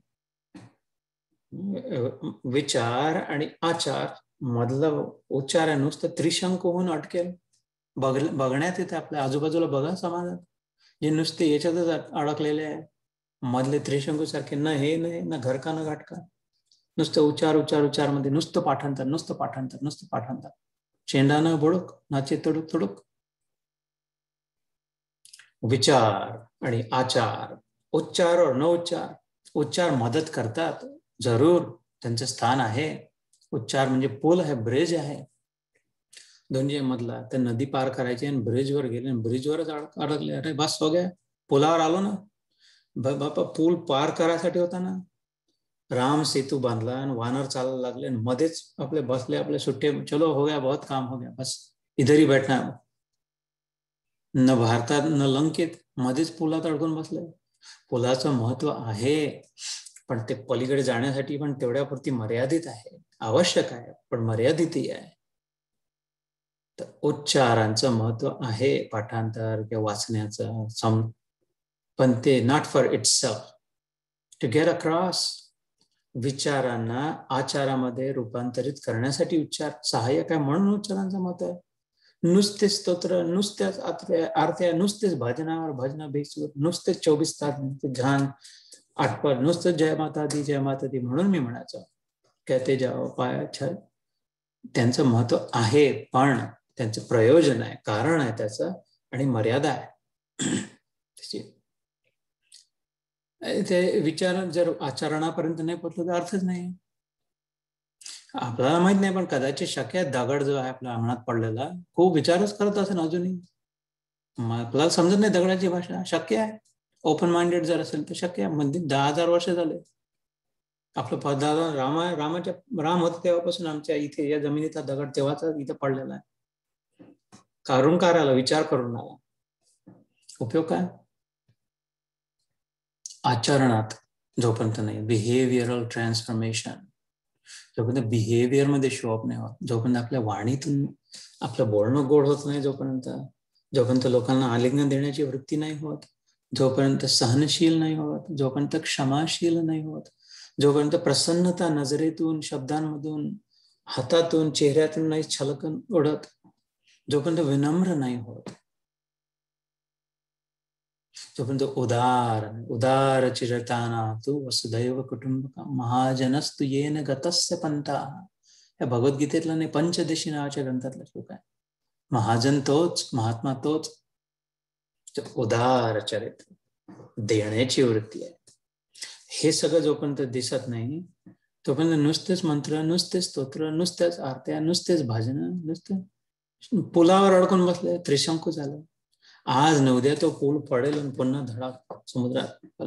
विचार आणि आचार मधला उच्चार आहे नुसतं त्रिशंकू होऊन अटकेल. बघण्यात येते आपल्या आजूबाजूला, बघा समाजात जे नुसते याच्यातच अडकलेले आहे, मधले त्रिशंकू सारखे, न हे नाही ना घरका न घाटका, नुसतं उच्चार उच्चार उच्चार मध्ये, नुसतं पाठांतर नुसतं पाठांतर नुसतं पाठांतर, चेंडा न बुडुक नाचे तुडुक तुडुक. विचार आणि आचार, उच्चार और न उच्चार, उच्चार मदत करतात जरूर, त्यांचं स्थान आहे. उच्चार म्हणजे पूल आहे, ब्रिज आहे दोन्ही मधला. त्या नदी पार करायची आणि ब्रिजवर गेले, ब्रिजवरच अडकले. अरे बस हो गया, पुलावर आलो ना बापा. पूल पार करायसाठी होता ना, राम सेतू बांधला आणि वानर चालायला लागले, मध्येच आपले बसले, आपले सुट्टे, चलो हो गया, बहुत काम हो गया, बस इधर ही बैठना. न भारतात न लंकेत, मध्येच पुलात अडकून बसले. पुलाचं महत्व आहे, पण ते पलीकडे जाण्यासाठी पण तेवढ्यापुरती मर्यादित आहे, आवश्यक आहे, पण मर्यादितही आहे. तर उच्चारांचं महत्व आहे, पाठांतर किंवा वाचण्याचं, पण ते not for itself, to get across. विचारांना आचारामध्ये रूपांतरित करण्यासाठी उच्चार सहाय्यक आहे म्हणून उच्चारांचं मत आहे. नुसते स्तोत्र, नुसत्याच आरत्या, नुसतेच भजनावर भजनाभिषेक, नुसतेच 24 तास ध्यान आठवण, नुसतं जय माता दी जय माता दी म्हणून मी म्हणायचं कहते जाओ पाया छल. त्यांचं महत्व आहे, पण त्यांचं प्रयोजन आहे, कारण आहे त्याचं, आणि मर्यादा आहे. ते विचार जर आचरणापर्यंत नाही पोहोचलं तर अर्थच नाही. आपल्याला माहित नाही, पण कदाचित शक्य आहे दगड जो आहे आपल्या अंगणात पडलेला खूप विचारच करत असेल अजूनही. आपल्याला समजत नाही दगडाची भाषा. शक्य आहे, ओपन माइंडेड जर असेल तर शक्य आहे. म्हणजे 10,000 वर्ष झाले आपलं दादा राम होते तेव्हापासून आमच्या इथे या जमिनीचा दगड तेव्हाचा इथे पडलेला आहे. काढून काढायला विचार करून आला, उपयोग काय? आचरणात जोपर्यंत नाही, बिहेवियरल ट्रान्सफॉर्मेशन जोपर्यंत बिहेवियर मध्ये शोअप नाही होत, जोपर्यंत आपल्या वाणीतून आपलं बोलणं गोड होत नाही, जोपर्यंत लोकांना आलिंगन देण्याची वृत्ती नाही होत, जोपर्यंत सहनशील नाही होत, जोपर्यंत क्षमाशील नाही होत, जोपर्यंत प्रसन्नता नजरेतून, शब्दांमधून, हातातून, चेहऱ्यातून नाही छलकन उडत, जोपर्यंत विनम्र नाही होत, जोपर्यंत उदार चिरताना तू वसुदैव कुटुंबक महाजनस्तु येन गतस्य पंथा. या भगवद्गीतेतला नाही, पंचदशी नावाच्या ग्रंथातला श्लोक आहे. महाजन तोच, महात्मा तोच, उदार चरित्र, देण्याची वृत्ती आहे. हे सगळं जोपर्यंत दिसत नाही तोपर्यंत नुसतेच मंत्र, नुसतेच स्तोत्र, नुसत्याच आरत्या, नुसतेच भाजन, नुसतं पुलावर अडकून बसले, त्रिशंकू झालं. आज न उद्या तो पूल पडेल आणि पुन्हा धडा समुद्रात.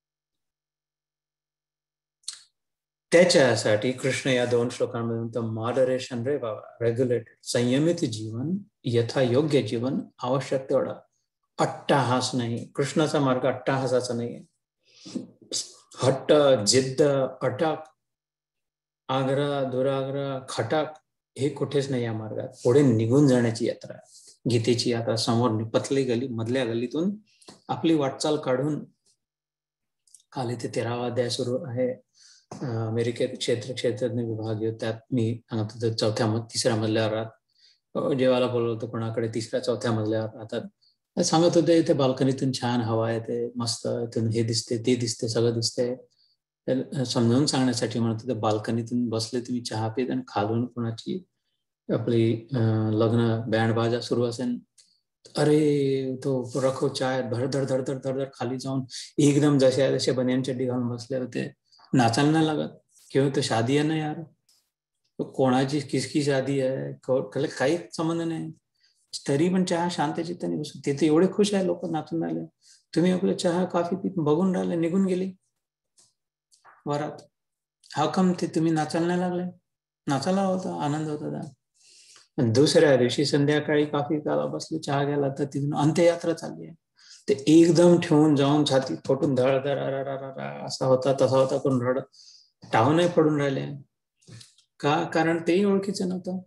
त्याच्यासाठी कृष्ण या 2 श्लोकांमध्ये मॉडरेशन रे बाबा, रेग्युलेटेड, संयमित जीवन, यथायोग्य जीवन, आवश्यक तेवढा, अट्टाहास नाही. कृष्णाचा मार्ग अट्टाहासाचा नाहीये. हट्ट, जिद्द, अटक, आग्रह, दुराग्रह, खटक हे कुठेच नाही या मार्गात. पुढे निघून जाण्याची यात्रा, गीतेची यात्रा. समोर पतली गली, मधल्या गलीतून आपली वाटचाल काढून काल इथे 13वा अध्याय सुरू आहे. अमेरिकेत क्षेत्रज्ञ विभाग, त्यात मी सांगत होतो 3ऱ्या मजल्यावर राहत, जेवायला बोलवलं होतं कोणाकडे, 3ऱ्या 4थ्या मजल्यावर राहतात. सांगत होते इथे बाल्कनीतून छान हवा येते, मस्त, इथून हे दिसते, ते दिसते, सगळं दिसते. समजावून सांगण्यासाठी म्हणत होते, बाल्कनीतून बसले तुम्ही चहा पित आणि खालून कोणाची आपली लग्न बँड बाजा सुरू असेल, अरे तो रखो चाय, धडधड धडधड धडधड खाली जाऊन एकदम जसे बनियान चड्डी घालून बसले होते, नाचायला नाही लागत. क्यों, तो शादी आहे ना यार, तो कोणाची किसकी शादी आहे, काही संबंध नाही. तरी पण चहा शांत चित्ताने बसून, ते तर एवढे खुश आहे, लोक नाचून राहिले. तुम्ही आपलं चहा कॉफी पीत बघून राहिले, निघून गेली वरात. हा कम ते तुम्ही नाचायला नाही लागले? नाचायला होता, आनंद होता. दुसऱ्या दिवशी संध्याकाळी कॉफी प्यायला बसले, चहा घ्यायला, तर तिथून अंत्ययात्रा चालली आहे. ते एकदम ठेवून जाऊन छाती फोटून धड असा होता तसा होता करून रड टावूनही पडून राहिले. का? कारण तेही ओळखीचं नव्हतं,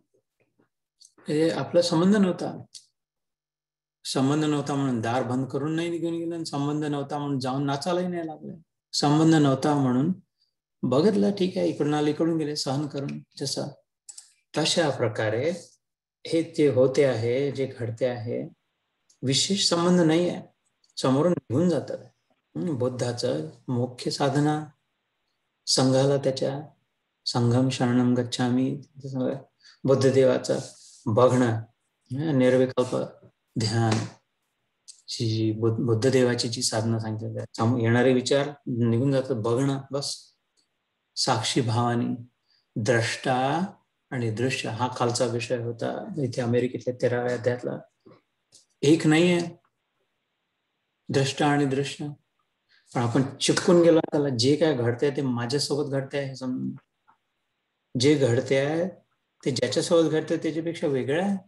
हे आपला संबंध नव्हता. संबंध नव्हता म्हणून दार बंद करून नाही निघून गेलं, आणि संबंध नव्हता म्हणून जाऊन नाचायलाही नाही लागले. संबंध नव्हता म्हणून बघितलं, ठीक आहे, इकडून आले, इकडून गेले, सहन करून. जसं तशा प्रकारे हे जे होते आहे, जे घडते आहे, विशेष संबंध नाही आहे, समोरून निघून जातात. बुद्धाचं मुख्य साधना संघाला त्याच्या संघम शरणम गच्छामी, बुद्धदेवाचं बघणं, निर्विकल्प ध्यान, जी बुद्धदेवाची जी साधना सांगितलेली आहे. येणारे विचार निघून जातात, बघणं बस. साक्षी भावानी, द्रष्टा आणि दृश्य हा खालचा विषय होता इथे अमेरिकेतल्या 13व्या अध्यायातला. एक नाहीये द्रष्टा आणि दृश्य, पण आपण चिपकून गेलो त्याला. जे काय घडतंय ते माझ्यासोबत घडतंय हे समजून, जे घडते आहे ते ज्याच्यासोबत घडतंय त्याच्यापेक्षा वेगळं आहे.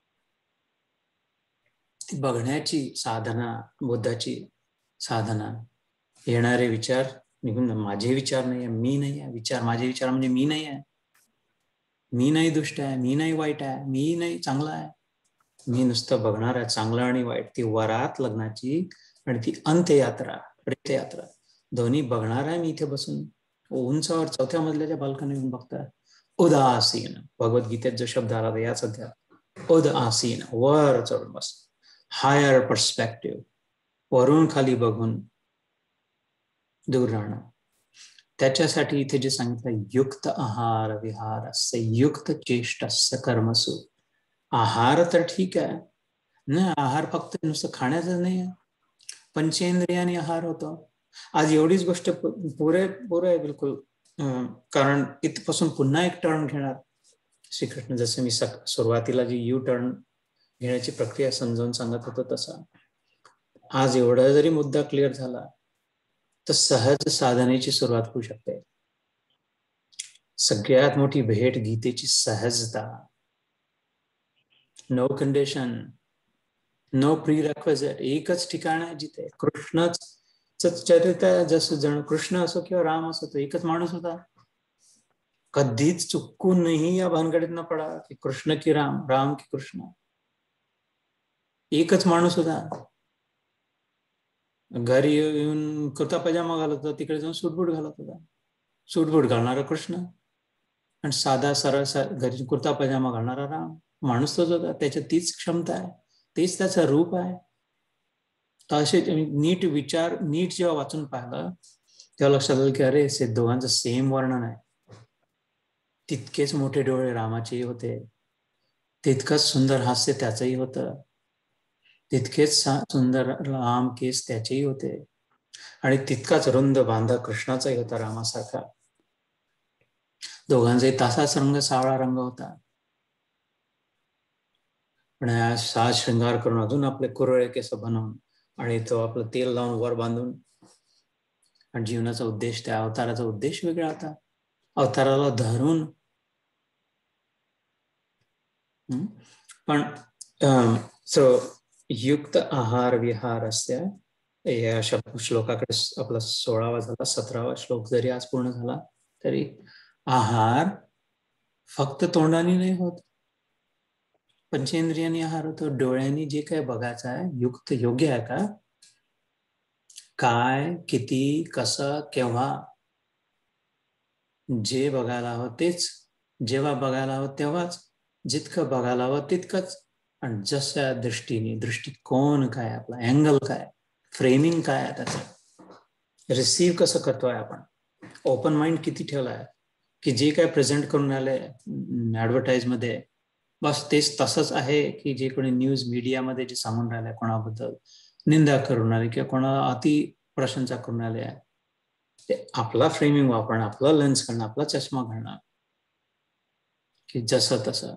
ती बघण्याची साधना, बुद्धाची साधना. येणारे विचार निघून, माझे विचार नाही आहे, मी नाही आहे विचार, माझे विचार म्हणजे मी नाही आहे, मी नाही दुष्ट आहे, मी नाही वाईट आहे, मी नाही चांगला आहे, मी नुसतं बघणार आहे चांगलं आणि वाईट. ती वरात लग्नाची आणि ती अंत्ययात्रा, प्रेतयात्रा, दोन्ही बघणार आहे मी इथे बसून. उंचावर 4थ्या मजल्याच्या बाल्कनीवरून बघताय. उदासीन, भगवद्गीतेत जो शब्द आला याच अध्यायात. उदासीन, वर चढून बस, हायर पर्स्पेक्टिव्ह, वरून खाली बघून दूर राहणं. त्याच्यासाठी इथे जे सांगितलं, युक्त आहार विहारस्य युक्त चेष्टस्य कर्मसु. आहार तर ठीक आहे ना, आहार फक्त नुसतं खाण्याचं नाही आहे, पंचेंद्रियाने आहार होतो. आज एवढीच गोष्ट पुरे आहे बिलकुल. कारण इथपासून पुन्हा एक टर्न घेणार श्रीकृष्ण, जसं मी सुरुवातीला जी यू टर्न घेण्याची प्रक्रिया समजावून सांगत होतो तसा. आज एवढा जरी मुद्दा क्लिअर झाला तर सहज साधनेची सुरुवात होऊ शकते. सगळ्यात मोठी भेट गीतेची सहजता. No condition, no prerequisite. एकच ठिकाण आहे जिथे कृष्णच चरित्र, जसं जण कृष्ण असो किंवा राम असो, तो एकच माणूस होता. कधीच चुकूनही या भानगडीत न पडा की कृष्ण की राम, राम की कृष्ण. एकच माणूस होता. घरी येऊन कुर्ता पजामा घालत होता, तिकडे जाऊन सूटबूट घालत होता. सूटबूट घालणारा कृष्ण आणि साधा सरळ घरी कुर्ता पजामा घालणारा राम. माणूस तोच होता. त्याच्यात तीच क्षमता आहे, तेच त्याचं रूप आहे. तर असे नीट विचार, नीट जेव्हा वाचून पाहिलं तेव्हा लक्षात आलं की अरे दोघांचं सेम वर्णन आहे. तितकेच मोठे डोळे रामाचेही होते, तितकंच सुंदर हास्य त्याचंही होतं, तितकेच सुंदर लांब केस त्याचेही होते, आणि तितकाच रुंद बांधा कृष्णाचाही होता रामासारखा. दोघांचाही तासाच रंग सावळा रंग होता. पण साज शृंगार करून अजून आपले कुरळे केस बनवून आणि तो आपलं तेल लावून वर बांधून, आणि जीवनाचा उद्देश, त्या अवताराचा उद्देश वेगळा होता. अवताराला धरून पण युक्त आहार विहार असते. या श्लोकाकडे आपला 16वा झाला. 17वा श्लोक जरी आज पूर्ण झाला तरी आहार फक्त तोंडाने नाही होत, पंचेंद्रियांनी आहार होतो. डोळ्यांनी जे काय बघायचं आहे युक्त योग्य आहे का, काय, किती, कसं, केव्हा, जे बघायला हवं तेच, जेव्हा बघायला हवं तेव्हाच, जितकं बघायला हवं तितकंच, आणि जशा दृष्टीने, दृष्टिकोन काय, आपला अँगल काय, फ्रेमिंग काय आहे त्याचं, रिसीव्ह कसं करतोय आपण, ओपन माइंड किती ठेवलाय, की जे काय प्रेझेंट करून आलंय ऍडव्हर्टाईज मध्ये बस तेच तसंच आहे, की जे कोणी न्यूज मीडियामध्ये जे सांगून राहिलंय कोणाबद्दल निंदा करून आले किंवा कोणाला अति प्रशंसा करून आले आहे, ते आपला फ्रेमिंग वापरणं, आपला लेन्स करणं, आपला चष्मा घालणं, की जसं तसं.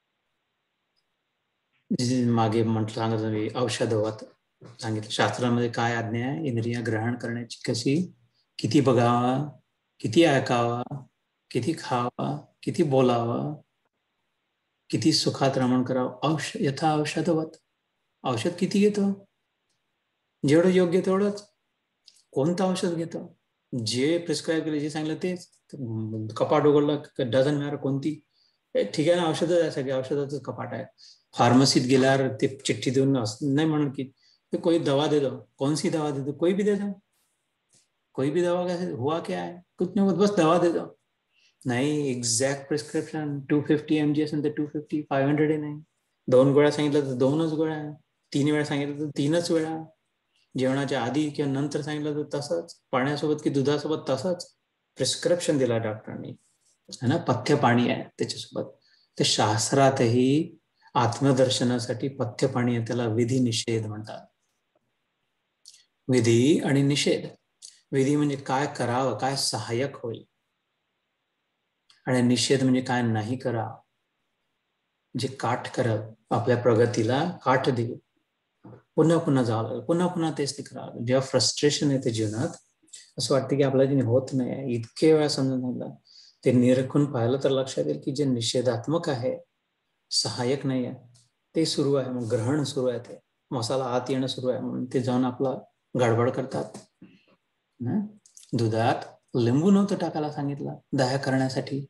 मागे म्हटलं सांगितलं मी, औषधवत सांगितलं शास्त्रामध्ये काय आज्ञा आहे, इंद्रिया ग्रहण करण्याची कशी, किती बघावा, किती ऐकावा, किती खावा, किती बोलावं, किती सुखात रमण करावं. यथा औषधवत. औषध किती घेतो, जेवढं योग्य तेवढंच. कोणतं औषध घेतो, जे प्रिस्क्राईब केलं, जे सांगितलं तेच. कपाट उघडलं, डझन मॅटर कोणती, ठीक आहे ना, औषधच आहे, सगळे औषधाचं कपाट आहे. फार्मसीत गेल्यावर ते चिठ्ठी देऊन नाही म्हणून की कोई दवा दे दो, कौन सी दवा दे दो, कोई भी दे दो, कोई भी दवा कैसे हुआ क्या है, कुछ नहीं, बस दवा दे दो. नाही, एक्झॅक्ट प्रिस्क्रिप्शन 250 mg असेल तर 250, 500 ही नाही. 2 गोळ्या सांगितलं तर 2च गोळ्या, 3 वेळा सांगितलं तर 3च वेळा, जेवणाच्या आधी किंवा नंतर सांगितलं तर तसंच, पाण्यासोबत की दुधासोबत तसंच प्रिस्क्रिप्शन दिला डॉक्टरांनी, है ना, पथ्य पाणी आहे त्याच्यासोबत. तर शास्त्रातही आत्मदर्शनासाठी पथ्य पाणी आहे, त्याला विधी निषेध म्हणतात. विधी आणि निषेध. विधी म्हणजे काय करावं, काय सहाय्यक होईल, आणि निषेध म्हणजे काय नाही करा, जे काठ करत आपल्या प्रगतीला काठ देऊ. पुन्हा पुन्हा जावं लागेल, पुन्हा पुन्हा तेच ते करावं लागेल. जेव्हा फ्रस्ट्रेशन येते जीवनात, असं वाटतं की आपल्याला होत नाही, इतके वेळा समजून सांगितलं, ते निरखून पाहिलं तर लक्षात येईल की जे निषेधात्मक आहे, सहाय्यक नाही आहे, ते सुरू आहे. मग ग्रहण सुरू आहे, ते मसाला आत येणं सुरू आहे, म्हणून ते जाऊन आपला गडबड करतात. दुधात लिंबू नव्हतं टाकायला सांगितलं दह्या करण्यासाठी,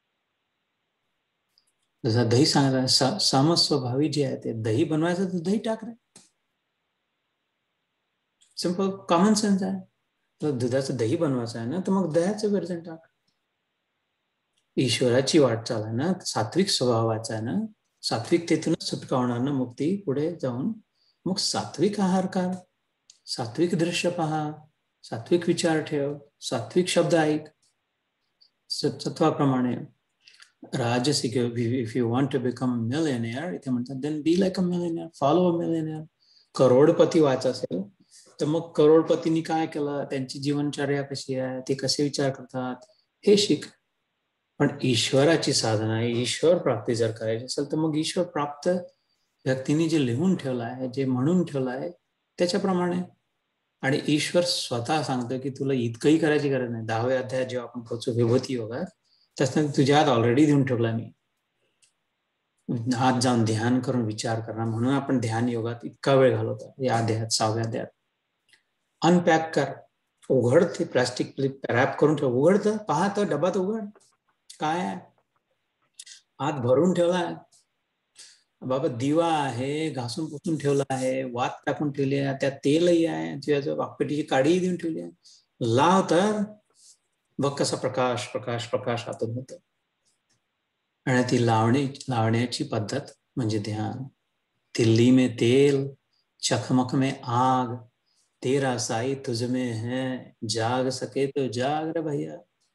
जसं दही सांगितलं, समस्वभावी जे आहे ते दही बनवायचं तर दही टाक रे, सिंपल कॉमन सेन्स आहे. तर दुधाचं दही बनवायचं आहे ना, तर मग दह्याचं विरजण टाक. ईश्वराची वाटचाल आहे ना, सात्विक स्वभावाचा आहे ना, सात्विकतेतूनच सुटका होणार ना मुक्ती पुढे जाऊन. मग सात्विक आहार कर, सात्विक दृश्य पहा, सात्विक विचार ठेव, सात्विक शब्द ऐक. सत्वाप्रमाणे राजसिक, if you want to become millionaire, इथे म्हणतात then be like a millionaire, follow a millionaire. करोडपती व्हायचं असेल तर मग करोडपतींनी काय केलं, त्यांची जीवनचर्या कशी आहे, ते कसे विचार करतात, हे शिक. पण ईश्वराची साधना आहे, ईश्वर प्राप्ती जर करायची असेल तर मग ईश्वर प्राप्त व्यक्तींनी जे लिहून ठेवलं आहे, जे म्हणून ठेवलं आहे त्याच्याप्रमाणे. आणि ईश्वर स्वतः सांगतो की तुला इतकंही करायची गरज नाही. 10व्या अध्यायात जेव्हा आपण पोहोचू विभूती योगात, त्याच्यात तुझ्या हात ऑलरेडी देऊन ठेवला मी. हात जाऊन ध्यान करून विचार करणार. म्हणून आपण ध्यान योगात इतका वेळ घालवतो या अध्यायात, 6व्या अध्यायात. अनपॅक कर, उघड ते प्लास्टिक रॅप करून ठेव, उघड तर पहा, तर डबा तर उघड, काय आहे हात भरून ठेवला बाबा, दिवा आहे, घासून पुसून ठेवला आहे, वात टाकून ठेवली आहे, त्यात तेलही आहे, वाकपेटीची काडीही देऊन ठेवली आहे, लाव तर बघ कसा प्रकाश प्रकाश प्रकाश आतून होतो. आणि ती लावण्याची पद्धत म्हणजे ध्यान. तिल्ली में तेल, चकमक में आग, तेरा साई तुझ में है, जाग सके तो जाग रे भैया.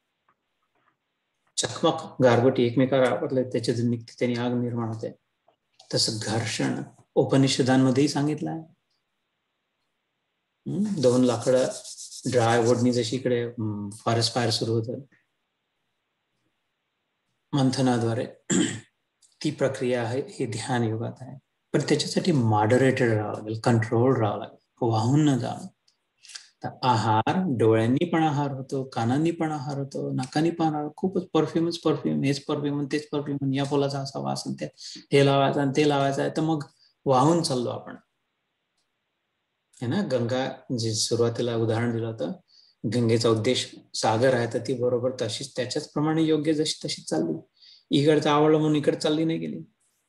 चकमक, गारगोटी एकमेकावर आपटले त्याच्यातून निघते, त्याने आग निर्माण होते. तसं घर्षण उपनिषदांमध्येही सांगितलं आहे. 2 लाकडं ड्राय वुडनी जशी इकडे फॉरेस्ट फायर सुरू होतं मंथनाद्वारे, ती प्रक्रिया आहे, हे ध्यान योगात आहे. पण त्याच्यासाठी मॉडरेटेड राहावं लागेल, कंट्रोल राहावं लागेल, वाहून न जावं. आहार, डोळ्यांनी पण आहार होतो, कानांनी पण आहार होतो, नाकानी पण आहार. खूपच परफ्यूमच परफ्यूम, हेच परफ्यूम तेच परफ्यूम, या फुलाचा असा वास, हे लावायचं आणि ते लावायचं आहे, तर मग वाहून चाललो आपण, है ना. गंगा जे सुरुवातीला उदाहरण दिलं होतं, गंगेचा उद्देश सागर आहे, तर ती बरोबर तशीच त्याच्याच प्रमाणे योग्य जशी तशीच चालली. इकडचं आवडलं म्हणून इकडे चालली नाही गेली.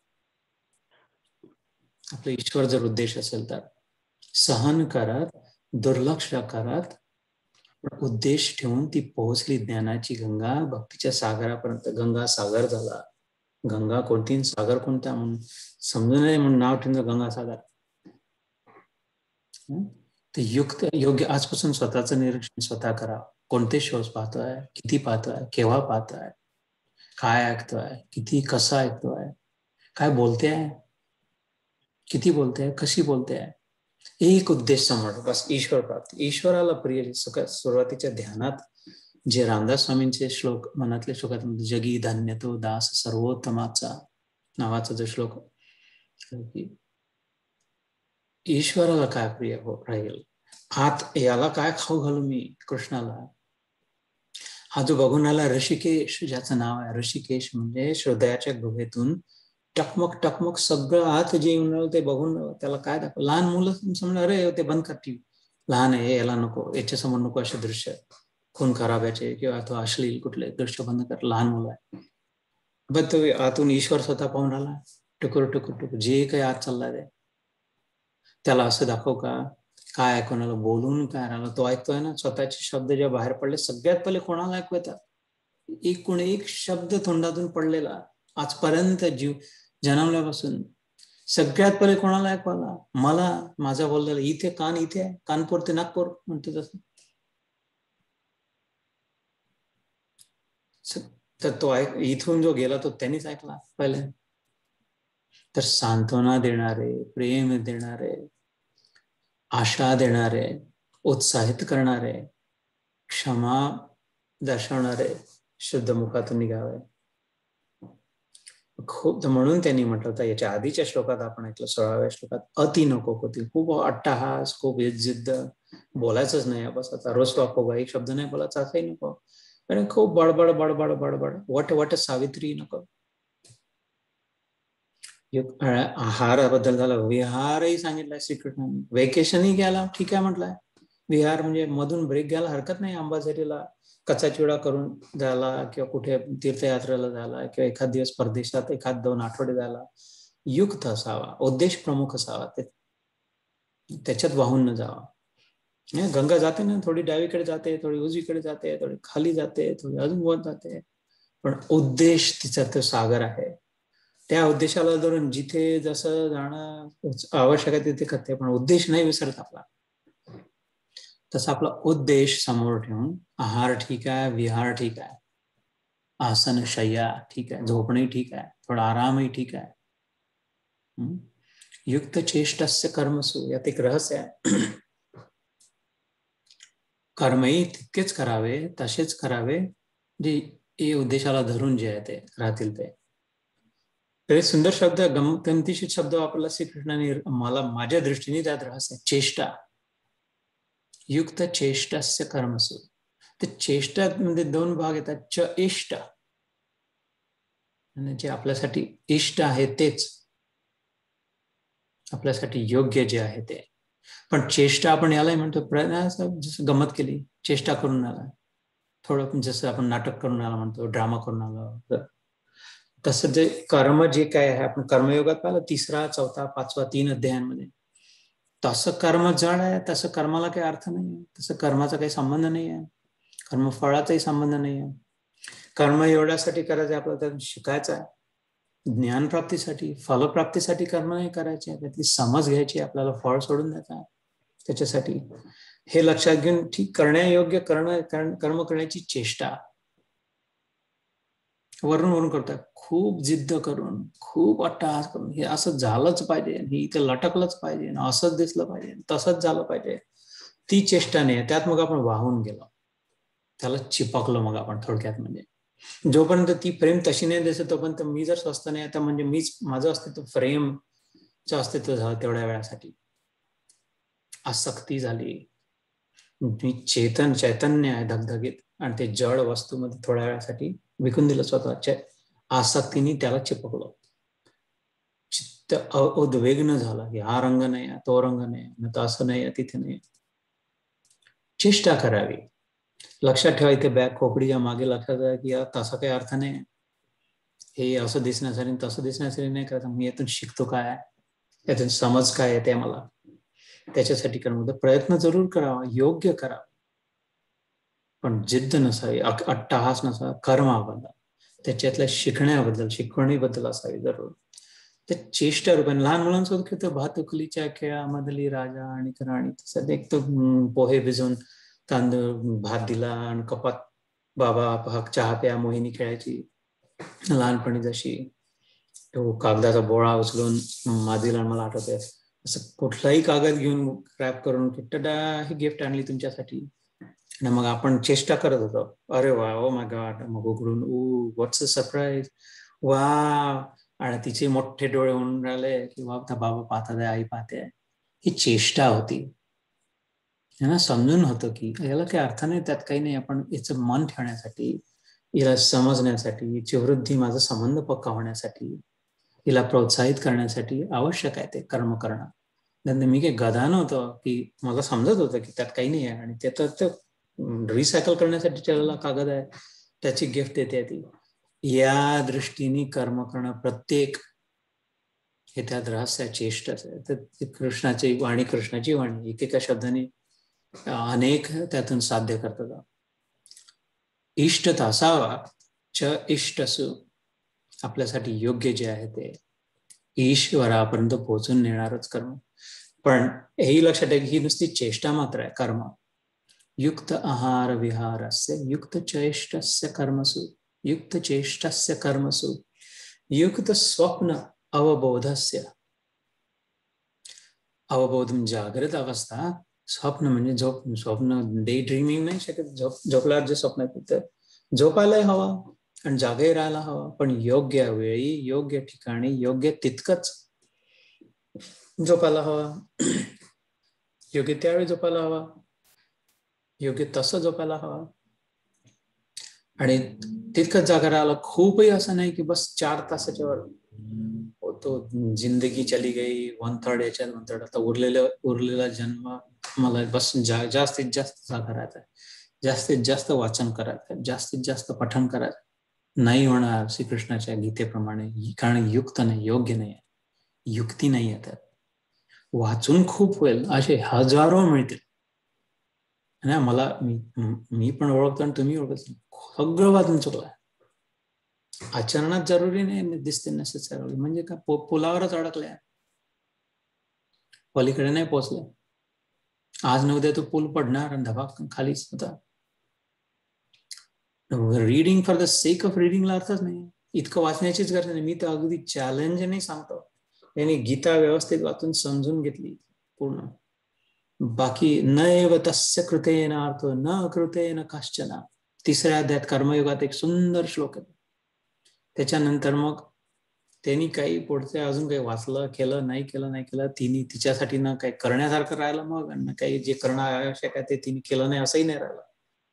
आपला ईश्वर जर उद्देश असेल तर सहन करत, दुर्लक्ष करत, उद्देश ठेवून ती पोहोचली ज्ञानाची गंगा भक्तीच्या सागरापर्यंत. गंगा सागर झाला. गंगा कोणती, सागर कोणता म्हणून समजून नये म्हणून नाव ठेवून गंगा सागर. ते युक्त योग्य आजपासून स्वतःचं निरीक्षण स्वतः करा. कोणते शोज पाहतोय, किती पाहतोय, केव्हा पाहतोय, काय ऐकतोय, किती कसं ऐकतोय, काय बोलते आहे, किती बोलते आहे, कशी बोलते आहे. एक उद्देश समोर बस, ईश्वर प्राप्ती. ईश्वराला प्रिय सुरुवातीच्या ध्यानात जे रामदास स्वामींचे श्लोक मनातले श्लोकात, जगी धन्य तो दास सर्वोत्तमाचा नावाचा जो श्लोक, ईश्वराला काय प्रिय राहील, आत याला काय खाऊ घालू मी कृष्णाला. हा जो बघून आला ऋषिकेश, ज्याचं नाव आहे ऋषिकेश, म्हणजे हृदयाच्या गुहेतून टकमक टकमक सगळं आत जे येऊन ते बघून त्याला काय दाखव. लहान मुलं समजा, अरे ते बंद कर टीव्ही, लहान आहे, याला नको, याच्या समोर नको असे दृश्य, खून खराब याचे किंवा तो अश्लील कुठले दृश्य बंद कर, लहान मुलं आहे. पण तो आतून ईश्वर स्वतः पाहून राहिला, टुकुर टुकुर टुकुर जे काही आत चाललाय ते, त्याला असं दाखव का काय कोणाला बोलून काय राहिलं, तो ऐकतोय ना. स्वतःचे शब्द जेव्हा बाहेर पडले, सगळ्यात पहिले कोणाला ऐकू येतात, एकूण एक शब्द तोंडातून पडलेला आजपर्यंत जीव जन्मल्यापासून सगळ्यात पहिले कोणाला ऐकवायला, मला, माझा बोललेला. इथे कान, इथे आहे, कानपूर ते नागपूर म्हणते तसं. तर तो इथून जो गेला तो त्यांनीच ऐकला पहिले. तर सांत्वना देणारे, प्रेम देणारे, आशा देणारे, उत्साहित करणारे, क्षमा दर्शवणारे शुद्ध मुखातून निघावे. खूप, म्हणून त्यांनी म्हटलं होतं, याच्या आधीच्या श्लोकात आपण ऐकलं, 16व्या श्लोकात, अति नको होती, खूप अट्टहास, खूप जिद्द, बोलायचंच नाही बस आता, रोज तो एक शब्द नाही बोलायचा, असंही नको. आणि खूप बडबड बडबड बडबड, वट वट सावित्री नको. आहाराबद्दल झालं, विहारही सांगितलंय श्रीकृष्णाने. वेकेशनही घ्यायला ठीक आहे म्हटलंय, विहार म्हणजे मधून ब्रेक घ्यायला हरकत नाही. अंबाझरीला कच्चा चिवडा करून जायला, किंवा कुठे तीर्थयात्रेला जायला, किंवा एखाद दिवस परदेशात 1-2 आठवडे जायला. युक्त असावा, उद्देश प्रमुख असावा, त्याच्यात वाहून न जावा. गंगा जाते ना, थोडी डावीकडे जाते, थोडी उजवीकडे जाते, थोडी खाली जाते, थोडी अजून वर जाते, पण उद्देश तिचा तो सागर आहे. त्या उद्देशाला धरून जिथे जसं जाणं आवश्यक आहे तिथे करते, पण उद्देश नाही विसरत आपला. तसा आपला उद्देश समोर ठेवून आहार ठीक आहे, विहार ठीक आहे, आसन शय्या ठीक आहे, झोपणे ठीक आहे, थोडा आरामही ठीक आहे. युक्त चेष्टस्य कर्मसु, यात एक रहस्य आहे. कर्मही तितकेच करावे, तसेच करावे जे उद्देशाला धरून जे आहे ते राहतील ते. तरी सुंदर शब्द, गमतीशीर शब्द वापरला श्रीकृष्णाने मला, माझ्या दृष्टीने त्यात रहस्य चेष्टा. युक्त चेष्टस्य कर्मसु. ते चेष्टा मध्ये दोन भाग येतात, च इष्ट, आणि जे आपल्यासाठी इष्ट आहे तेच, आपल्यासाठी योग्य जे आहे ते. पण चेष्टा आपण यालाही म्हणतो, जसं गमत केली, चेष्टा करून आला, थोडं जसं आपण नाटक करून आला म्हणतो, ड्रामा करून आला, तसं जे कर्म जे काय आहे, आपण कर्मयोगात पाहिलं 3, 4, 5, 3 अध्यायांमध्ये, तसं कर्म जड आहे, तसं कर्माला काही अर्थ नाही आहे, तसं कर्माचा काही संबंध नाही आहे, कर्मफळाचाही संबंध नाही आहे. कर्म एवढ्यासाठी करायचं आपल्याला, त्यातून शिकायचं आहे, ज्ञानप्राप्तीसाठी, फलप्राप्तीसाठी कर्म नाही करायचे, त्यातली समज घ्यायची, आपल्याला फळ सोडून द्यायचा. त्याच्यासाठी हे लक्षात घेऊन ठीक करण्यायोग्य कर्म करण्याची चेष्टा वरून करतात, खूप जिद्द करून, खूप अट्टहास करून, हे असं झालंच पाहिजे, हे इथं लटकलंच पाहिजे, असंच दिसलं पाहिजे, तसंच झालं पाहिजे, ती चेष्टा नाही. त्यात मग आपण वाहून गेलो, त्याला चिपकलो मग आपण थोडक्यात. म्हणजे जोपर्यंत ती फ्रेम तशी नाही दिसत तोपर्यंत मी जर स्वस्थ नाही, आता म्हणजे मीच, माझं अस्तित्व फ्रेमचं अस्तित्व झालं तेवढ्या वेळासाठी, आसक्ती झाली, मी चैतन्य आहे धगधगीत, आणि ते जड वस्तूमध्ये थोड्या वेळासाठी विकून दिलं स्वतःच्या आसक्तीने, त्याला चिपकलो, चित्त उद्विग्न झाला की हा रंग नाही, तो रंग नाही, असं नाही, तिथे नाही. चेष्टा करावी. लक्षात ठेवा, इथे बॅग खोपडीच्या मागे लक्षात आहे की तसा काही अर्थ नाही, हे असं दिसण्यासाठी तसं दिसण्यासाठी नाही करायचं, मी यातून शिकतो काय, यातून समज काय येते मला, त्याच्यासाठी प्रयत्न जरूर करावा, योग्य करावा, पण जिद्द नसावी, अट्टहास नसावा कर्माबद्दल, त्याच्यातल्या शिकवणीबद्दल असावी जरूर. त्या चेष्टा रूपाने लहान मुलांसोबत खेळतो, भातुकलीच्या खेळामधली राजा आणि राणी, तसं एक तो पोहे भिजवून तांदूळ भात दिला आणि कपात बाबा चहा प्या मोहिनी खेळायची लहानपणी, जशी तो कागदाचा बोळा उचलून माझीला, मला आठवतंय, असं कुठलाही कागद घेऊन क्रॅप करून ही गिफ्ट आणली तुमच्यासाठी, आणि मग आपण चेष्टा करत होतो, अरे वा, ओ माय गॉड, मग उघडून व्हॉट्स अ सरप्राईज, वा, आणि तिचे मोठे डोळे होऊन राहिले की बाबा पाहतात, आई पाहते, ही चेष्टा होती. यांना समजून होतं की याला काही अर्थ नाही, त्यात काही नाही, आपण याचं मन ठेवण्यासाठी, हिला समजण्यासाठी, हिची वृद्धी, माझा संबंध पक्का होण्यासाठी, हिला प्रोत्साहित करण्यासाठी आवश्यक आहे ते कर्म करणं. मी काही गधा नव्हतं की मला समजत होतं की त्यात काही नाही आहे, आणि त्यात रिसायकल करण्यासाठी त्याला कागद आहे, त्याची गिफ्ट देते ती. या दृष्टीने कर्म करणं प्रत्येक, हे त्यात रहस्य चेष्टाच आहे. तर कृष्णाची वाणी एकेका शब्दाने अनेक त्यातून साध्य करतात. इष्ट असावा, च इष्टसु, आपल्यासाठी योग्य जे आहे ते ईश्वरापर्यंत पोहोचून नेणारच कर्म. पण हेही लक्षात आहे की ही नुसती चेष्टा मात्र आहे कर्म. युक्त आहार विहारस्य युक्त चेष्टस्य कर्मसु युक्त चेष्टस्य कर्मसु युक्त स्वप्न अवबोधस्य. अवबोध जागृत अवस्था, स्वप्न म्हणजे झोप, स्वप्न डे ड्रीमिंग नाही शकत, झोपल्यावर जे स्वप्न येतं झोपायलाही हवा आणि जागे राहायला हवा, पण योग्य वेळी योग्य ठिकाणी योग्य तितकंच झोपायला हवा, योग्य त्यावेळी झोपायला हवा, योग्य तसं झोपायला हवा, आणि तितकंच जागा राहायला. खूपही असं नाही की बस 4 तासाच्या वर तो जिंदगी चली गई 1/3 याच्यात 1/3, आता उरलेला जन्म मला बस जास्तीत जास्त जागा राहायचं, जास्तीत जास्त वाचन करायचं, जास्तीत जास्त पठण करायचं. नाही होणार श्रीकृष्णाच्या गीतेप्रमाणे, कारण युक्त नाही, योग्य नाही आहे, युक्ती नाही आहे त्यात. वाचून खूप होईल, असे हजारो मिळतील, ना मला मी पण ओळखतो आणि तुम्ही ओळखत, सगळं वाजून चुकलं. आचरणात जरुरी नाही दिसते नेसेसरी, म्हणजे का पुलावरच अडकल्या, पलीकडे नाही पोहोचले. आज न उद्या तो पूल पडणार आणि धबाक खालीच होता. Reading for the sake of रीडिंगला अर्थच नाही, इतकं वाचण्याचीच गरज नाही. मी तर अगदी चॅलेंज नाही सांगतो, त्यांनी गीता व्यवस्थित वाचून समजून घेतली पूर्ण. बाकी न एव तस्य कृतेन अर्थो न कृतेन कश्चन, तिसऱ्या अध्यायात कर्मयुगात एक सुंदर श्लोक आहे. त्याच्यानंतर मग त्यांनी काही पुढचे अजून काही वाचलं, केलं नाही केलं, तिने तिच्यासाठी ना काही करण्यासारखं राहिलं, मग आणि काही जे करणं आवश्यक आहे ते तिने केलं नाही, असंही नाही राहिलं.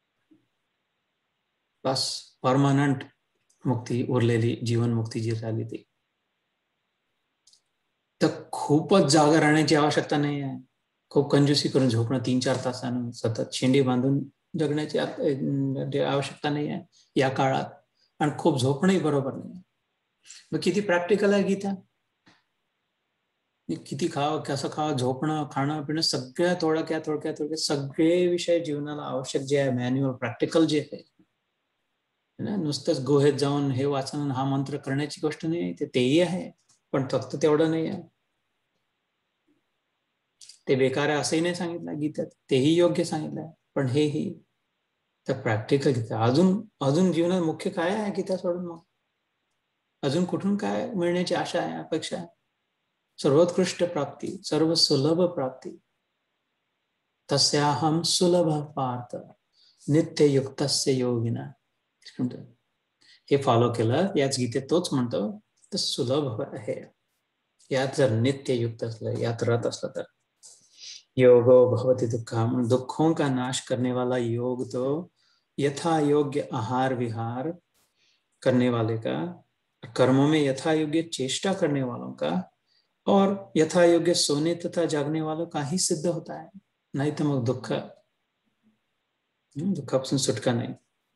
बस परमनंट मुक्ती उरलेली, जीवन मुक्ती जी झाली ती. तर खूपच जागा राहण्याची आवश्यकता नाही आहे. खूप कंजूसी करून झोपणं 3-4 तासानं सतत शेंडी बांधून जगण्याची आवश्यकता नाही आहे या काळात. आणि खूप झोपणंही बरोबर नाही. मग किती प्रॅक्टिकल आहे गीता. किती खावं, कसं खावं, झोपणं, खाणं पिणं, सगळ्या थोडक्यात सगळे विषय जीवनाला आवश्यक जे आहे, मॅन्युअल प्रॅक्टिकल जे आहे ना, नुसतंच गुहेत जाऊन हे वाचन हा मंत्र करण्याची गोष्ट नाही, तेही आहे, पण फक्त तेवढं नाही आहे. ते बेकार आहे असंही नाही सांगितलं गीतेत, तेही योग्य सांगितलंय, पण हेही तर प्रॅक्टिकल गीता. अजून जीवनात मुख्य काय आहे गीता सोडून? मग अजून कुठून काय मिळण्याची आशा आहे, अपेक्षा आहे? सर्वोत्कृष्ट प्राप्ती, सर्व सुलभ प्राप्ती, तस्याहम सुलभ पार्थ नित्ययुक्तस्य योगिना. हे फॉलो केलं, याच गीतेत तोच म्हणतो, तर सुलभ आहे. यात जर नित्ययुक्त असलं, यात रत असलं तर योगो भवति दुःखम, दुखों का नाश करने वाला योग तो यथा योग्य आहार विहार करने वाले का, कर्मों में यथा योग्य चेष्टा करने वालों का, और यथा योग्य सोने तथा जागने वालों का ही सिद्ध होता है. नहीं तो मग दुःखापासून सुटका नाही.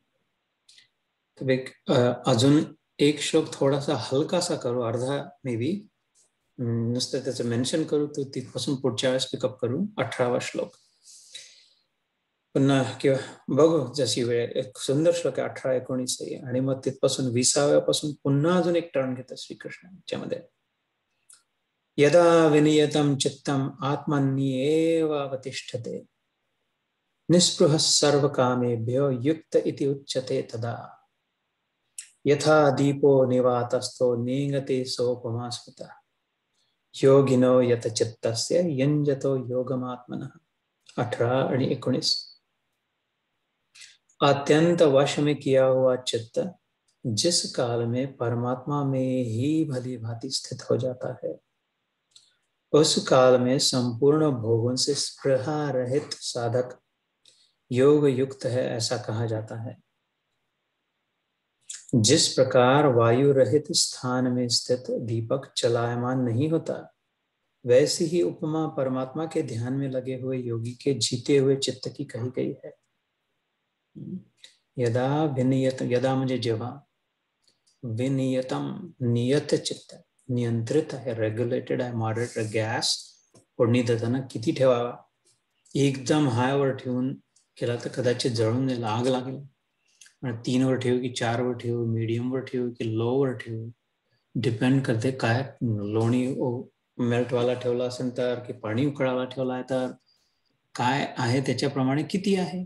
तर अजून एक श्लोक थोडासा हलकासा करू, अर्धा मे बी नुसतं त्याचं मेन्शन करू, तर तिथपासून पुढच्या वेळेस पिकअप करू. 18वा श्लोक पुन्हा किंवा बघू जशी वेळ. एक सुंदर श्लोक आहे 18-19, आणि मग तिथपासून 20व्यापासून पुन्हा अजून एक टर्न घेतात श्रीकृष्ण याच्यामध्ये. यदा विनियतं चित्तम आत्मन्येव अवतिष्ठते निस्पृह सर्वकामेभ्यो युक्त इति उच्यते तदा यथा दीपो निवातस्थो नेंगते सोपमा स्मृता योगिनो यत चित्तस्य यंजतो योगमात्मनः. 18 आणि 19. अत्यंत वश में किया हुआ चित्त जिस काल में परमात्मा में ही भली भांति स्थित हो जाता है, उस काल में संपूर्ण भोगों से स्पृहा रहित साधक योग युक्त है, ऐसा कहा जाता है. जिस प्रकार वायु रहित स्थान में स्थित दीपक चलायमान नहीं होता, वैसी ही उपमा परमात्मा के ध्यान में लगे हुए योगी के जीते हुए चित्त की कही गई है. यदा विनियत, यदा म्हणजे जेव्हा, विनियतम नियत चित्त, नियंत्रित आहे, रेग्युलेटेड आहे, मॉडरेट. गॅस फोडणी देताना किती ठेवावा, एकदम हायवर ठेवून केला तर कदाचित जळून जाईल, आग लागेल. 3 वर ठेवू की 4 वर ठेवू, मीडियम वर ठेवू की लो वर ठेवू, डिपेंड करते काय. लोणी मेल्टवाला ठेवला असेल तर, की पाणी उकळायला ठेवला आहे तर, काय आहे त्याच्याप्रमाणे किती आहे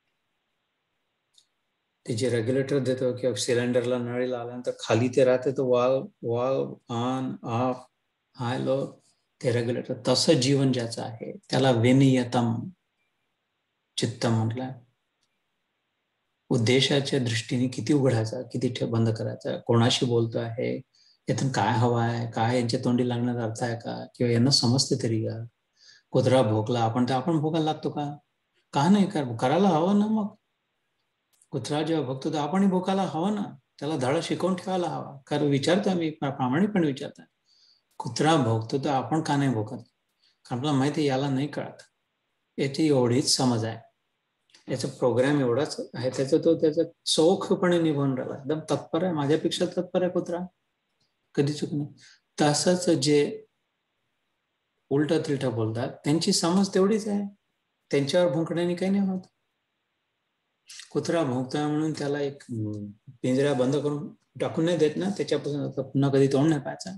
ते. जे रेग्युलेटर देतो किंवा सिलेंडरला नळीला आल्यानंतर खाली ते राहते, तो valve on off high low, ते रेग्युलेटर. तसं जीवन ज्याचं आहे त्याला विनियतम चित्त म्हटलं. उद्देशाच्या दृष्टीने किती उघडायचा, किती बंद करायचा, कोणाशी बोलतो आहे, यातून काय हवं आहे, काय यांच्या तोंडी लागण्याचा अर्थ आहे का, किंवा यांना समजते तरी का. कुत्रा भोकला, आपण भोकायला लागतो का नाही, करायला हवं ना. मग कुत्रा जेव्हा भोगतो तर आपणही भोकायला हवं ना, त्याला धडा शिकवून ठेवायला हवा. कारण विचारतो आम्ही, प्रामाणिकपणे विचारतो, कुत्रा भोगतो तर आपण का नाही भोगत? कारण आपल्याला माहिती याला नाही कळत, याची एवढीच समज आहे, याचा प्रोग्राम एवढाच आहे, त्याचा चोखपणे निभवून राहिला, एकदम तत्पर आहे, माझ्यापेक्षा तत्पर आहे कुत्रा, कधी चूक नाही. तसंच जे उलट तिलट बोलतात त्यांची समज तेवढीच आहे, त्यांच्यावर भुंकण्याने काही नाही होत. कुत्रा भोंकता म्हणून त्याला एक पिंजरा बंद करून टाकून नाही देत ना, त्याच्यापासून पुन्हा कधी तोंड नाही पाहायचा.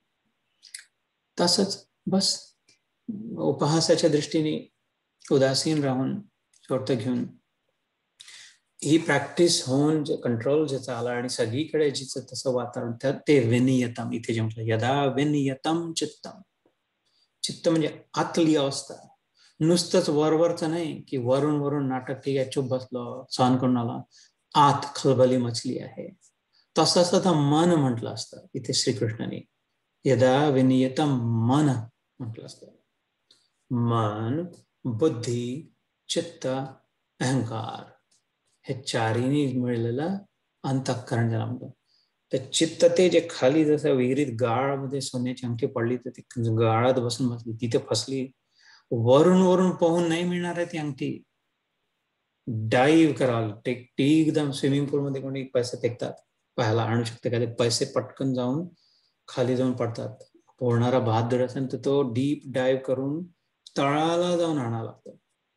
तसंच बस उपहासाच्या दृष्टीने उदासीन राहून शोर्त घेऊन ही प्रॅक्टिस होऊन जे कंट्रोल ज्याचा आला आणि सगळीकडे जिचं तसं वातावरण, ते विनियतम. इथे जे म्हटलं यदा विनियतम चित्तम. चित्त म्हणजे आतली अवस्था, नुसतंच वरवरचं नाही की वरून वरून नाटक ठीक आहे चुप बसलो सहन करून आला, आत खलबली मचली आहे. तसंच आता मन म्हटलं असतं इथे श्रीकृष्णाने. यदा विनियतम मन म्हटलं असतं. मन, बुद्धी, चित्त, अहंकार हे चारीने मिळलेलं अंतःकरण ज्याला म्हणतो. तर चित्त ते जे खाली जसं विहिरीत गाळामध्ये सोन्याची अंगठी पडली तर ती गाळात बसून बसली, तिथे फसली. वरून वरून पाहून नाही मिळणार आहे ती अंगठी. डाईव्ह कराल, एकदम स्विमिंग पूल मध्ये कोणी पैसे फेकतात, पाहायला आणू शकते का, ते पैसे पटकन जाऊन खाली जाऊन पडतात. पोहणारा बहादूर असेल तर तो डीप डाईव्ह करून तळाला जाऊन आणावं लागतं.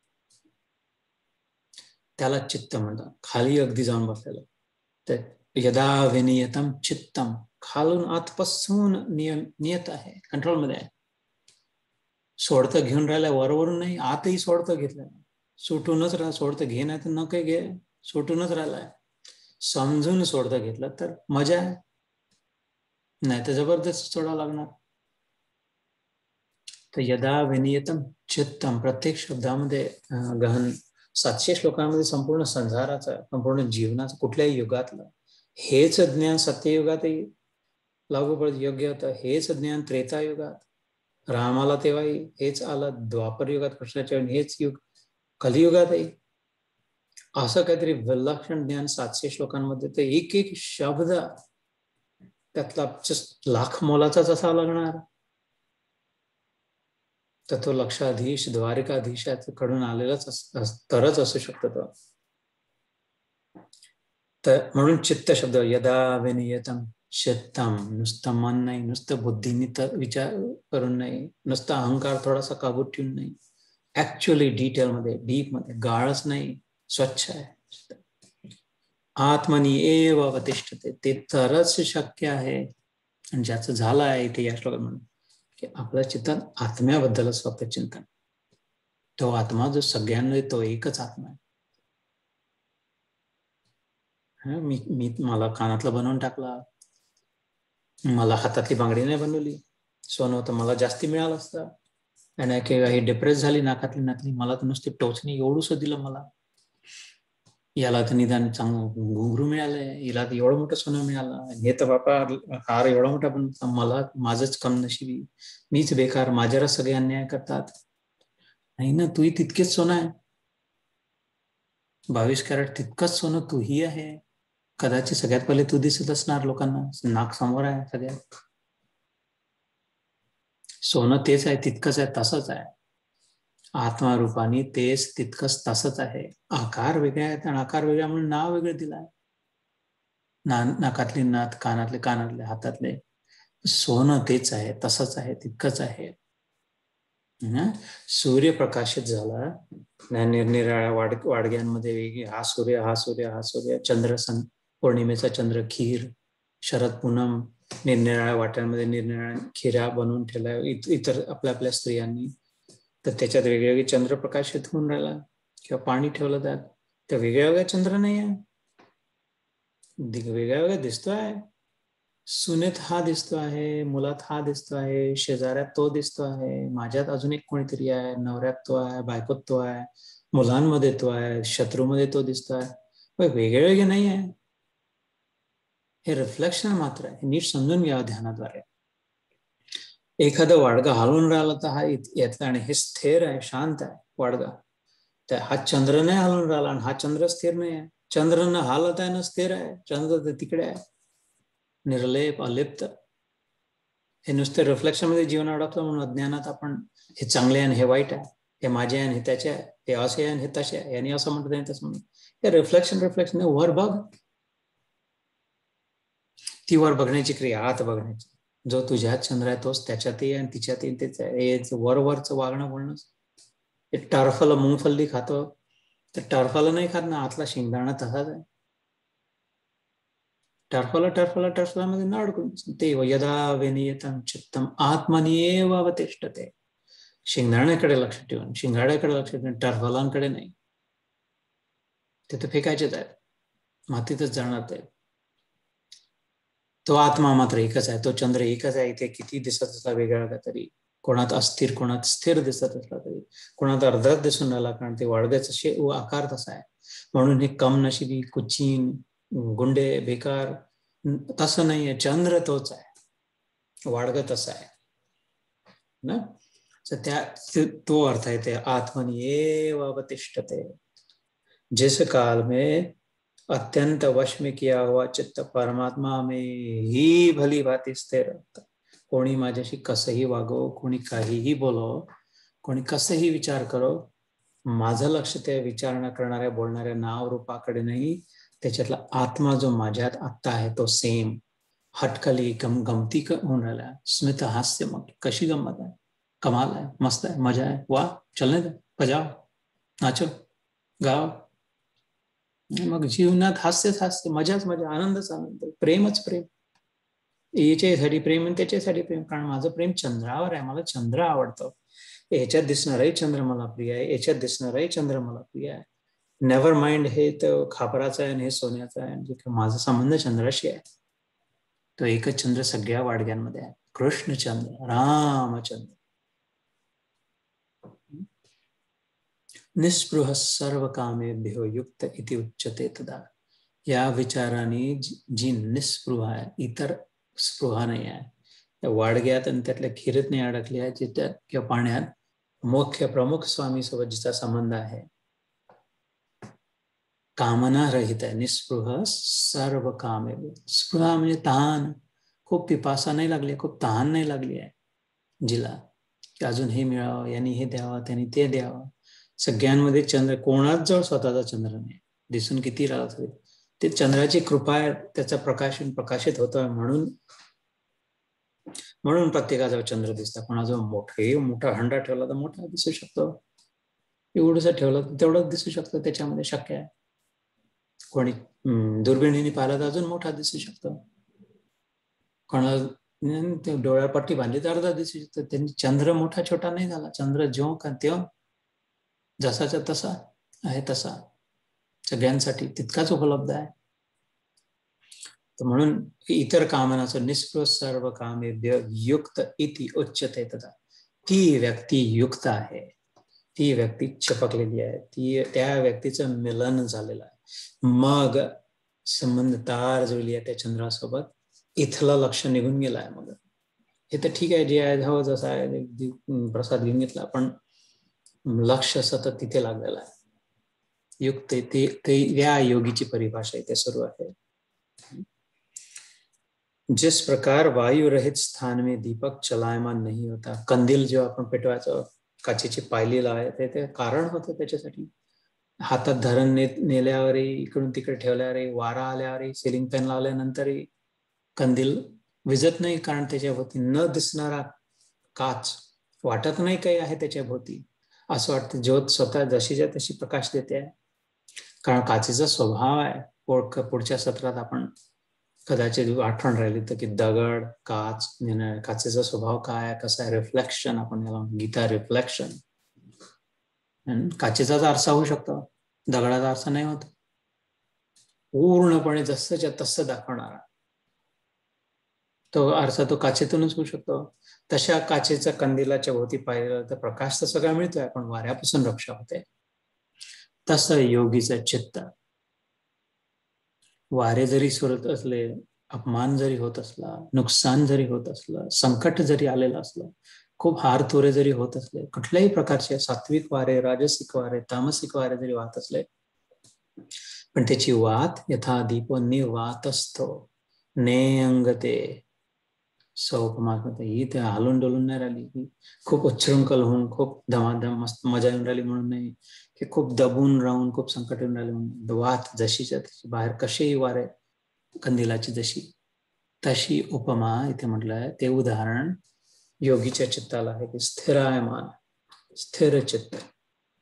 त्याला चित्त म्हणतात, खाली अगदी जाऊन बसलेलं. तर यदा विनियतम चित्तम, खालून आतपासून नियत आहे, कंट्रोलमध्ये आहे. सोडतं घेऊन राहिलं, वरवरून नाही, आतही सोडतं घेतलं. सुटूनच राहा, सोडतं घे नाही तर न काही घे, सुटूनच राहिलाय. समजून सोडतं घेतलं तर मजा आहे, नाही तर जबरदस्त सोडावं लागणार. तर यदा विनियतम चित्तम, प्रत्येक शब्दामध्ये गहन 700 श्लोकांमध्ये संपूर्ण संसाराचं, संपूर्ण जीवनाचं, कुठल्याही युगातलं हेच ज्ञान सत्ययुगातही लागू पडत योग्य होतं. हेच ज्ञान त्रेतायुगात रामाला तेव्हाही हेच आलं, द्वापर युगात कृष्णाच्या हेच युग कलियुगातही असं काहीतरी विलक्षण ज्ञान 700 श्लोकांमध्ये. तर एक एक शब्द त्यातला लाख मोलाचाच असा लागणार. तर तो लक्षाधीश द्वारिकाधीशाकडून आलेलाच तरच असू शकतो तो. तर म्हणून चित्त शब्द, यदा विनियतम चित्तम, नुसतं मन नाही, नुसतं बुद्धीने विचार करून नाही, नुसतं अहंकार थोडासा काबूत ठेवून नाही, ऍक्च्युअली डिटेलमध्ये, डीपमध्ये, गाळच नाही, स्वच्छ आहे. आत्मनी एव अवतिष्ठते, ते तरच शक्य आहे. आणि ज्याचं झालं आहे इथे या श्लोकात म्हणून की आपल्या चित्तात आत्म्याबद्दलच फक्त चिंतन. तो आत्मा जो सगळ्यांना, तो एकच आत्मा आहे. मी मला कानातला बनवून टाकला, मला हातातली बांगडी नाही बनवली, सोनं होतं मला जास्ती मिळालं असतं. आणि काही डिप्रेस झाली नाकातली नातली, मला तर नुसती टोचणी एवढूसं दिलं मला. याला तर निदान चांगलं घुंगरू मिळालंय, हिला तर एवढं मोठं सोनं मिळालं, हे तर बापा हार एवढा मोठा, पण मला माझंच कम नशिबी, मीच बेकार, माझ्यावर सगळे अन्याय करतात. नाही ना, तूही तितकेच सोनं आहे. 22 कॅरेट तितकंच सोनं तूही आहे. कदाचित सगळ्यात पहिले तू दिसत असणार लोकांना, नाक समोर आहे सगळ्यात. सोनं तेच आहे, तितकंच आहे, तसंच आहे. आत्मारूपाने तेच तितकंच तसंच आहे. आकार वेगळे आहेत आणि आकार वेगळा म्हणून नाव वेगळं दिलं आहे. नाकातली नात, कानातले, हातातले, सोनं तेच आहे, तसंच आहे, तितकंच आहे. सूर्य प्रकाशित झाला निरनिराळ्या वाडग्यांमध्ये वेगळी, हा सूर्य, चंद्र, पौर्णिमेचा चंद्र, खीर, शरद पूनम, निरनिराळ्या वाट्यांमध्ये निरनिराळ्या खिऱ्या बनवून ठेवल्या इतर आपल्या स्त्रियांनी. तर त्याच्यात वेगवेगळे चंद्र प्रकाशित होऊन राहिला किंवा पाणी ठेवलं त्यात. तर वेगळ्या चंद्र नाही आहे, वेगळ्या दिसतोय. सुनेत हा दिसतो आहे, मुलात हा दिसतो आहे, शेजाऱ्यात तो दिसतो आहे, माझ्यात अजून एक कोणीतरी आहे, नवऱ्यात तो आहे, बायकोत तो आहे, मुलांमध्ये तो आहे, शत्रूमध्ये तो दिसतो आहे. वेगळे नाही आहे, हे रिफ्लेक्शन मात्र आहे. नीट समजून घ्यावं ध्यानाद्वारे. एखादं वाडगा हलून राहिला तर हा यातला, आणि हे स्थिर आहे, शांत आहे वाडगा. तर हा चंद्र नाही हलून राहिला आणि हा चंद्र स्थिर नाही आहे. चंद्र न हालत आहे ना स्थिर आहे, चंद्र तर तिकडे आहे, निर्लेप, अलिप्त. हे नुसते रिफ्लेक्शन मध्ये जीवन अडकलं म्हणून अज्ञानात आपण हे चांगले आहे, हे वाईट आहे, हे माझे आहे, हे त्याचे आहे, हे असे आहे, हे तसे आहे, यांनी असं म्हणत नाही तसं म्हणत. हे रिफ्लेक्शन वर बघ, ती वर बघण्याची क्रिया, आत बघण्याची. जो तुझ्यात चंद्र आहे तोच त्याच्यातही आणि तिच्यातही तेच आहे. वरवरचं वागणं बोलणं एक टरफल मूंगफली खातो तर टरफल नाही खात ना, आतला शेंगदाणा तसाच आहे. टरफलामध्ये न अडकून ते यदा विनियतं चित्तम आत्मनिएव अवतिष्ठते. शेंगदाण्याकडे लक्ष ठेवून, शिंगाड्याकडे लक्ष ठेवून, टरफलांकडे नाही. ते तर फेकायचेच आहेत, मातीतच जाणार ते. तो आत्मा मात्र एकच आहे, तो चंद्र एकच आहे. इथे किती दिसत असला वेगळा तरी, कोणात अस्थिर कोणात स्थिर दिसत असला तरी, कोणात अर्धात दिसून राहिला, कारण ते वाडग्याचा आकार तसा आहे. म्हणून हे कम नशिबी, कुचीन, गुंडे, बेकार तसं नाहीये. चंद्र तोच आहे, वाडग तसा आहे ना. त्या तो अर्थ आहे ते आत्मनिएव अवतिष्ठते. जिस काल में अत्यंत वश में किया हुआ चित्त परमात्मा में ही भली भाती स्थिर रहता. कोणी माझ्याशी कसंही वागो, कोणी काहीही बोलो, कोणी कसंही विचार करो, माझं लक्ष त्या विचारणा करणाऱ्या बोलणाऱ्या नाव रूपाकडे नाही, त्याच्यातला आत्मा जो माझ्यात आत्ता आहे तो सेम. हटकली गमती होऊन राहिल्या, स्मित हास्य, मग कशी गंमत आहे, कमाल आहे, मस्त आहे, मजा आहे, वा चलने दे, बजाओ, नाचो, गाओ. मग जीवनात हास्यच हास्य, मजाच मजा, आनंदच आनंद, प्रेमच प्रेम. याच्यासाठी प्रेम आणि त्याच्यासाठी प्रेम, कारण माझं प्रेम चंद्रावर आहे, मला चंद्र आवडतं. याच्यात दिसणाराही चंद्र मला प्रिय आहे, याच्यात दिसणाराही चंद्र मला प्रिय आहे. नेव्हर माइंड हे तर खापराचं आहे आणि हे सोन्याचं आहे, म्हणजे माझा संबंध चंद्राशी आहे. तो एकच चंद्र सगळ्या वाडग्यांमध्ये आहे, कृष्णचंद्र, रामचंद्र. निस्पृह सर्व कामेभ्यो युक्त इति उच्यते तदा. या विचाराने जी निस्पृह आहे, इतर स्पृहा नाही आहे, त्या वाडग्यात आणि त्यातल्या खिरीत नाही अडकली आहे, जिथे किंवा पाण्यात मुख्य प्रमुख स्वामी सोबत जिचा संबंध आहे, कामना रहित आहे. निस्पृह सर्व कामे. स्पृहा म्हणजे तहान, खूप पिपासा नाही लागली, खूप तहान नाही लागली आहे जिला, की अजून हे मिळावं, यांनी हे द्यावं, त्यांनी ते द्यावं. सगळ्यांमध्ये चंद्र, कोणाच जवळ स्वतःचा चंद्र नाही, दिसून किती राहत होते, ते चंद्राची कृपा आहे, त्याचा प्रकाशित होतोय. म्हणून प्रत्येकाजवळ चंद्र दिसतात. कोणाजवळ मोठा हंडा ठेवला तर मोठा दिसू शकतो, एवढंच ठेवलं तर तेवढंच दिसू शकतं, त्याच्यामध्ये शक्य आहे. कोणी दुर्बिणीने पाहिला तर अजून मोठा दिसू शकतो, कोणाला डोळ्यापट्टी बांधली तर अर्धा दिसू शकतो. त्यांनी चंद्र मोठा छोटा नाही झाला, चंद्र ज्यो का त्यो, जसाचा तसा आहे, तसा सगळ्यांसाठी तितकाच उपलब्ध आहे. तर म्हणून इतर कामनाचं निस्पृह सर्व कामेभ्य युक्त इति उच्यते तदा. ती व्यक्ती युक्त आहे, ती व्यक्ती चिपकलेली आहे, ती त्या व्यक्तीचं मिलन झालेलं आहे. मग संबंध तार जुळली आहे त्या चंद्रासोबत, इथलं लक्ष निघून गेलं आहे. मग हे तर ठीक आहे, जे आहे हो जसं आहे, प्रसाद घेऊन घेतला, पण लक्ष सतत तिथे लागलेलं आहे. युक्त ते या योगीची परिभाषा इथे सुरू आहे. जिस प्रकार वायु रहित स्थान में दीपक चलायमान नहीं होता, कंदील जेव्हा आपण पेटवायचं, काचेची पायली लावायचं, ते कारण होतं त्याच्यासाठी. हातात धरण नेल्यावरही, इकडून तिकडे ठेवल्यावरही, वारा आल्यावरही, सिलिंग फॅन लावल्यानंतरही कंदील विजत नाही, कारण त्याच्या भोवती न दिसणारा काच, वाटत नाही काही आहे त्याच्या भोवती, असं वाटतं ज्योत स्वतः जशीच्या तशी प्रकाश देते आहे, कारण काचेचा स्वभाव आहे. पुढच्या सत्रात आपण कदाचित आठवण राहिली तर की दगड, काच, काचेचा स्वभाव काय आहे, कसा आहे, रिफ्लेक्शन, आपण याला गीता रिफ्लेक्शन. काचेचाच आरसा होऊ शकतो, दगडाचा आरसा नाही होत. पूर्णपणे जसंच्या तसं दाखवणारा तो आरसा, तो काचेतूनच होऊ शकतो. तशा काचेच्या कंदिलाच्या भोवती पाहिलं तर प्रकाश तर सगळा मिळतोय, पण वाऱ्यापासून रक्षा होते. तसं योगीचं चित्त, वारे जरी सुरत असले, अपमान जरी होत असला, नुकसान जरी होत असलं, संकट जरी आलेलं असलं, खूप हार तोरे जरी होत असले, कुठल्याही प्रकारचे सात्विक वारे, राजसिक वारे, तामसिक वारे जरी वाहत असले, पण त्याची वात यथा दीपो निवातस्थो नेअंगते सौपमात्मते. ही ते हालून डोलून नाही राहिली, खूप उच्छृंखल होऊन, खूप धमाधम मस्त मजा येऊन राहिली म्हणून नाही, की खूप दबून राहून खूप संकट येऊन राहिले म्हणून. वात जशीच्या तशी, बाहेर कसेही वारे कंदिलाची जशी, तशी उपमा इथे म्हटलंय. ते उदाहरण योगीच्या चित्ताला आहे, की स्थिरायमान, स्थिर चित्त.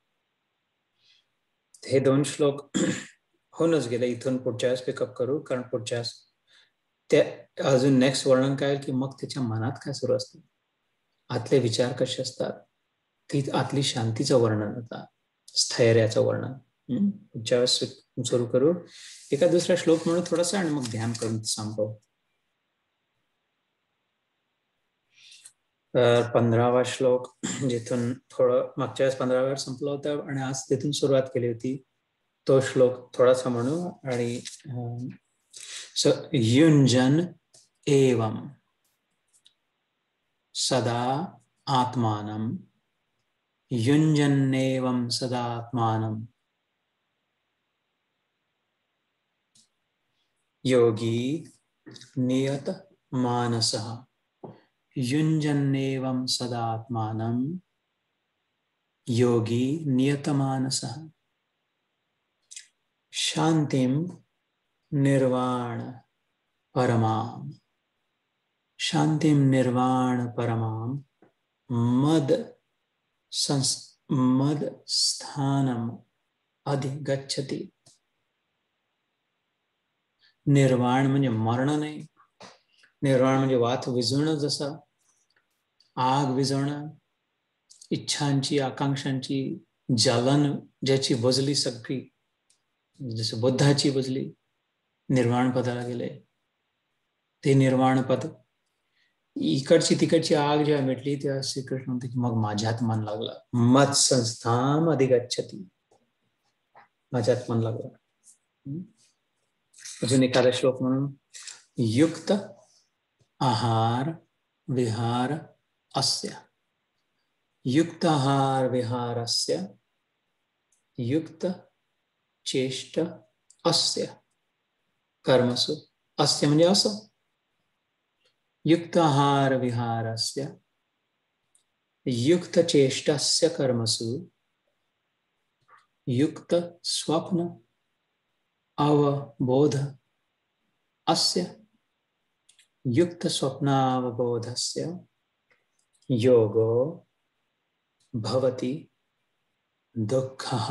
हे 2 श्लोक होऊनच गेले. इथून पुढच्या वेळेस पिकअप करू, कारण पुढच्या वेळेस ते अजून नेक्स्ट वर्णन काय की मग त्याच्या मनात काय सुरू असतं, आतले विचार कसे असतात, ती आतली शांतीचं वर्णन होता, स्थैर्याचं वर्णन. पुढच्या वेळेस सुरू करू. एका दुसरा श्लोक म्हणून थोडासा आणि मग ध्यान करून संपवू. 15वा श्लोक जिथून थोडं मागच्या वेळेस 15व्यावर संपलं होतं आणि आज तिथून सुरुवात केली होती. तो श्लोक थोडासा म्हणू. आणि युंजन एवं सदा आत्मानं, युंजन्नेवं सदा आत्मानं योगी नियत मानसः, युंजन्नेवं सदा आत्मानं योगी नियत मानसः शांतिं निर्वाण परमां, शांतिं निर्वाण परमां मद स्थानम अधिगच्छति. निर्वाण म्हणजे मरण नाही. निर्वाण म्हणजे वात विझवणं, जसं आग विझवणं, इच्छांची आकांक्षांची ज्वलन ज्याची बुजली सगळी, जसं बुद्धाची बुजली, निर्वाण पदाला गेले ते निर्वाण पद. इकडची तिकडची आग जेव्हा मिटली तेव्हा श्रीकृष्ण म्हणते की मग माझ्यात मन लागलं. मत संस्थाम अधिगच्छति, माझ्यात मन लागलं. अजून एखादा श्लोक म्हणून युक्त आहार विहार अस्य, युक्त आहार विहारस्य युक्त चेष्ट अस्य कर्मसु. अस्य म्हणजे असं. युक्त आहार विहारस्य युक्त चेष्टस्य कर्मसु युक्त स्वप्न अवबोध अस्य युक्त स्वप्नावबोधस्य योगो भवति दुःखः.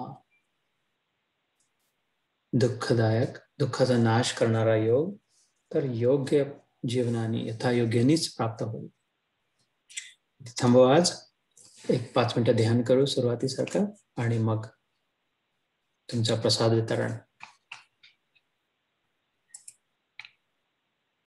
दुःखदायक, दुःखाचा नाश करणारा योग तर योग्य जीवनाने यथायोग्यानेच प्राप्त होईल. थांबू. आज एक 5 मिनिटं ध्यान करू सुरुवातीसारखं आणि मग तुमचा प्रसाद वितरण.